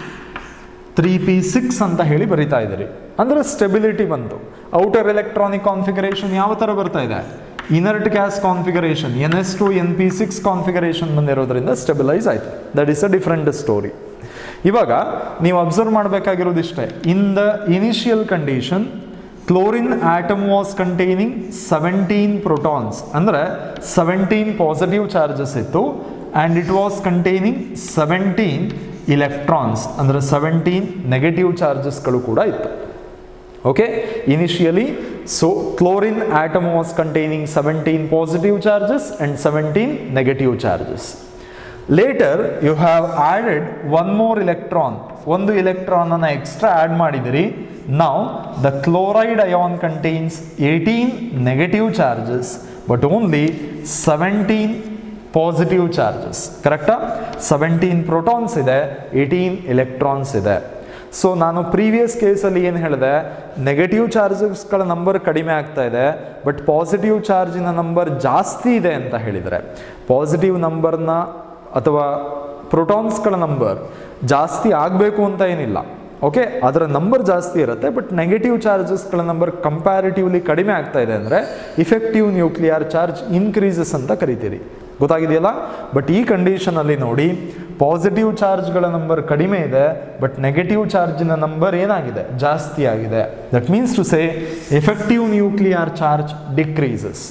three p six ಅಂತ ಹೇಳಿ ಬರಿತಾ ಇದ್ದೀರಿ. ಅಂದರೆ stability ಬಂತು. Outer electronic configuration ಯಾವ ಥರ ಬರ್ತಾ ಇದೆ? Inert gas configuration n s two n p six configuration ಬಂದಿರೋದ್ರಿಂದ ಸ್ಟೆಬಿಲೈಸ್ ಆಯಿತು. That is a different story. ಇವಾಗ ನೀವು ಅಬ್ಸರ್ವ್ ಮಾಡಬೇಕಾಗಿರೋದಿಷ್ಟೇ. In the initial condition chlorine atom was containing seventeen protons, ಅಂದರೆ ಸೆವೆಂಟೀನ್ ಪಾಸಿಟಿವ್ ಚಾರ್ಜಸ್ ಇತ್ತು. And it was containing seventeen electrons, ಅಂದರೆ seventeen negative ಚಾರ್ಜಸ್ಗಳು ಕೂಡ ಇತ್ತು. Okay, initially, so chlorine atom was containing seventeen positive charges and seventeen negative charges. Later you have added one more electron, one electron anna extra add madidiri. Now the chloride ion contains eighteen negative charges but only seventeen positive charges. Correct? seventeen protons ide, eighteen electrons ide. So ನಾನು previous ಕೇಸಲ್ಲಿ ಏನು ಹೇಳಿದೆ, negative ಚಾರ್ಜಸ್ಗಳ number ಕಡಿಮೆ ಆಗ್ತಾ ಇದೆ but positive ಚಾರ್ಜಿನ number ಜಾಸ್ತಿ ಇದೆ ಅಂತ ಹೇಳಿದರೆ, ಪಾಸಿಟಿವ್ ನಂಬರ್ನ ಅಥವಾ ಪ್ರೋಟಾನ್ಸ್ಗಳ ನಂಬರ್ ಜಾಸ್ತಿ ಆಗಬೇಕು ಅಂತ ಏನಿಲ್ಲ. ಓಕೆ, ಅದರ ನಂಬರ್ ಜಾಸ್ತಿ ಇರುತ್ತೆ ಬಟ್ ನೆಗೆಟಿವ್ ಚಾರ್ಜಸ್ಗಳ ನಂಬರ್ ಕಂಪ್ಯಾರಿಟಿವ್ಲಿ ಕಡಿಮೆ ಆಗ್ತಾ ಇದೆ ಅಂದರೆ ಇಫೆಕ್ಟಿವ್ ನ್ಯೂಕ್ಲಿಯರ್ ಚಾರ್ಜ್ ಇನ್ಕ್ರೀಸಸ್ ಅಂತ ಕರಿತೀರಿ. ಗೊತ್ತಾಗಿದೆಯಲ್ಲ? ಬಟ್ ಈ ಕಂಡೀಷನಲ್ಲಿ ನೋಡಿ, ಪಾಸಿಟಿವ್ ಚಾರ್ಜ್ಗಳ ನಂಬರ್ ಕಡಿಮೆ ಇದೆ ಬಟ್ ನೆಗೆಟಿವ್ ಚಾರ್ಜಿನ ನಂಬರ್ ಏನಾಗಿದೆ? ಜಾಸ್ತಿ ಆಗಿದೆ. That means to say effective nuclear charge decreases.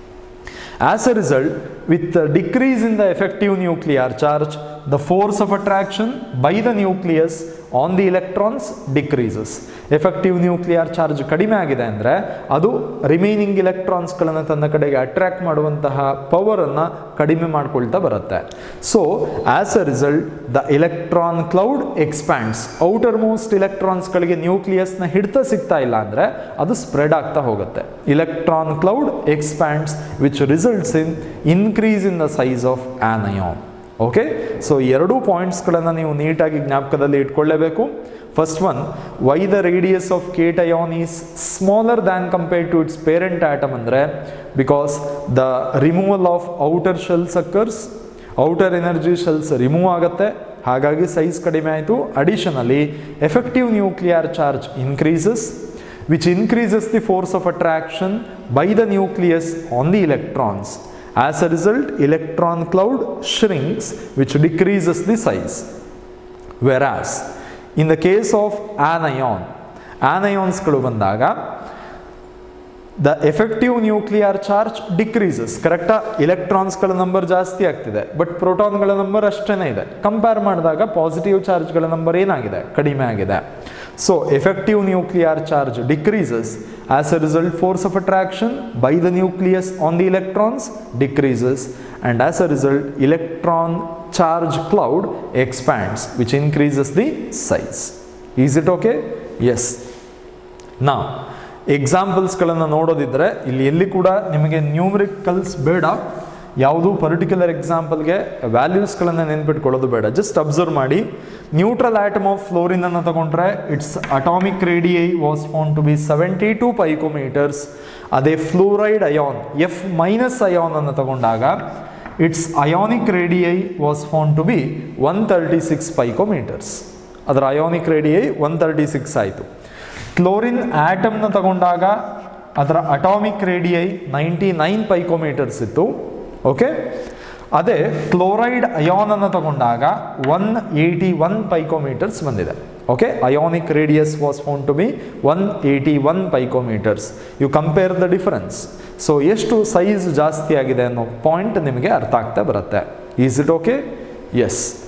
As a result, with the decrease in the effective nuclear charge, the force of attraction by the nucleus on the electrons decreases. Effective nuclear charge ಕಡಿಮೆ ಆಗಿದೆ ಅಂದರೆ ಅದು remaining ಎಲೆಕ್ಟ್ರಾನ್ಸ್ಗಳನ್ನು ತನ್ನ ಕಡೆಗೆ attract ಮಾಡುವಂತಹ ಪವರನ್ನು ಕಡಿಮೆ ಮಾಡ್ಕೊಳ್ತಾ ಬರುತ್ತೆ. So as a result the electron cloud expands. Outer most ಎಲೆಕ್ಟ್ರಾನ್ಸ್ಗಳಿಗೆ ನ್ಯೂಕ್ಲಿಯಸ್ನ ಹಿಡಿತ ಸಿಗ್ತಾ ಇಲ್ಲ ಅಂದರೆ ಅದು ಸ್ಪ್ರೆಡ್ ಆಗ್ತಾ ಹೋಗುತ್ತೆ. Electron cloud expands which results in increase in the size of anion. Okay, so ಎರಡೂ ಪಾಯಿಂಟ್ಸ್ಗಳನ್ನು ನೀವು ನೀಟಾಗಿ ಜ್ಞಾಪಕದಲ್ಲಿ ಇಟ್ಕೊಳ್ಳೇಬೇಕು. First one, why the radius of cation is smaller than compared to its parent atom ಅಂದರೆ because the removal of outer shells occurs. Outer energy shells remove ಆಗುತ್ತೆ, ಹಾಗಾಗಿ size ಕಡಿಮೆ ಆಯಿತು. Additionally effective nuclear charge increases which increases the force of attraction by the nucleus on the electrons. As a result, electron cloud shrinks which decreases the size. Whereas, in the case of anion, anions ಗಳು ಬಂದಾಗ the effective nuclear charge decreases. ಕರೆಕ್ಟಾ? ಎಲೆಕ್ಟ್ರಾನ್ಸ್ಗಳ number ಜಾಸ್ತಿ ಆಗ್ತಿದೆ but ಪ್ರೋಟಾನ್ಗಳ number ಅಷ್ಟೇನೇ ಇದೆ. Compare ಮಾಡಿದಾಗ positive ಚಾರ್ಜ್ಗಳ number ಏನಾಗಿದೆ? ಕಡಿಮೆ ಆಗಿದೆ. So effective nuclear charge decreases. As a result force of attraction by the nucleus on the electrons decreases and as a result electron charge cloud expands which increases the size. Is it okay? Yes. Now ಎಕ್ಸಾಂಪಲ್ಸ್ಗಳನ್ನು ನೋಡೋದಿದ್ರೆ ಇಲ್ಲಿ ಎಲ್ಲಿ ಕೂಡ ನಿಮಗೆ numericals ಬೇಡ, ಯಾವುದು particular ಎಕ್ಸಾಂಪಲ್ಗೆ ವ್ಯಾಲ್ಯೂಸ್ಗಳನ್ನು ನೆನ್ಪಿಟ್ಕೊಳ್ಳೋದು ಬೇಡ. ಜಸ್ಟ್ ಅಬ್ಸರ್ವ್ ಮಾಡಿ. ನ್ಯೂಟ್ರಲ್ ಆಟಮ್ ಆಫ್ ಫ್ಲೋರಿನ್ ಅನ್ನು ತಗೊಂಡ್ರೆ its atomic radii was found to be seventy two picometers ಅದೇ fluoride ion F minus ion ಅನ್ನು ತಗೊಂಡಾಗ its ionic radii was found to be one thirty six picometers. ಅದರ ionic radii one thirty six ಆಯಿತು. Chlorine ಆಟಮ್ನ ತಗೊಂಡಾಗ ಅದರ atomic radii ninety nine picometers ಇತ್ತು. Okay, ಅದೇ ಕ್ಲೋರೈಡ್ ಅಯಾನನ್ನು ತಗೊಂಡಾಗ ಒನ್ ಏಯ್ಟಿ ಒನ್ ಪೈಕೋಮೀಟರ್ಸ್ ಬಂದಿದೆ. Okay, ionic radius was found to be one eighty one picometers. You compare the difference. So ಎಷ್ಟು size ಜಾಸ್ತಿ ಆಗಿದೆ ಅನ್ನೋ ಪಾಯಿಂಟ್ ನಿಮಗೆ ಅರ್ಥ ಆಗ್ತಾ ಬರುತ್ತೆ. Is it okay? ಎಸ್.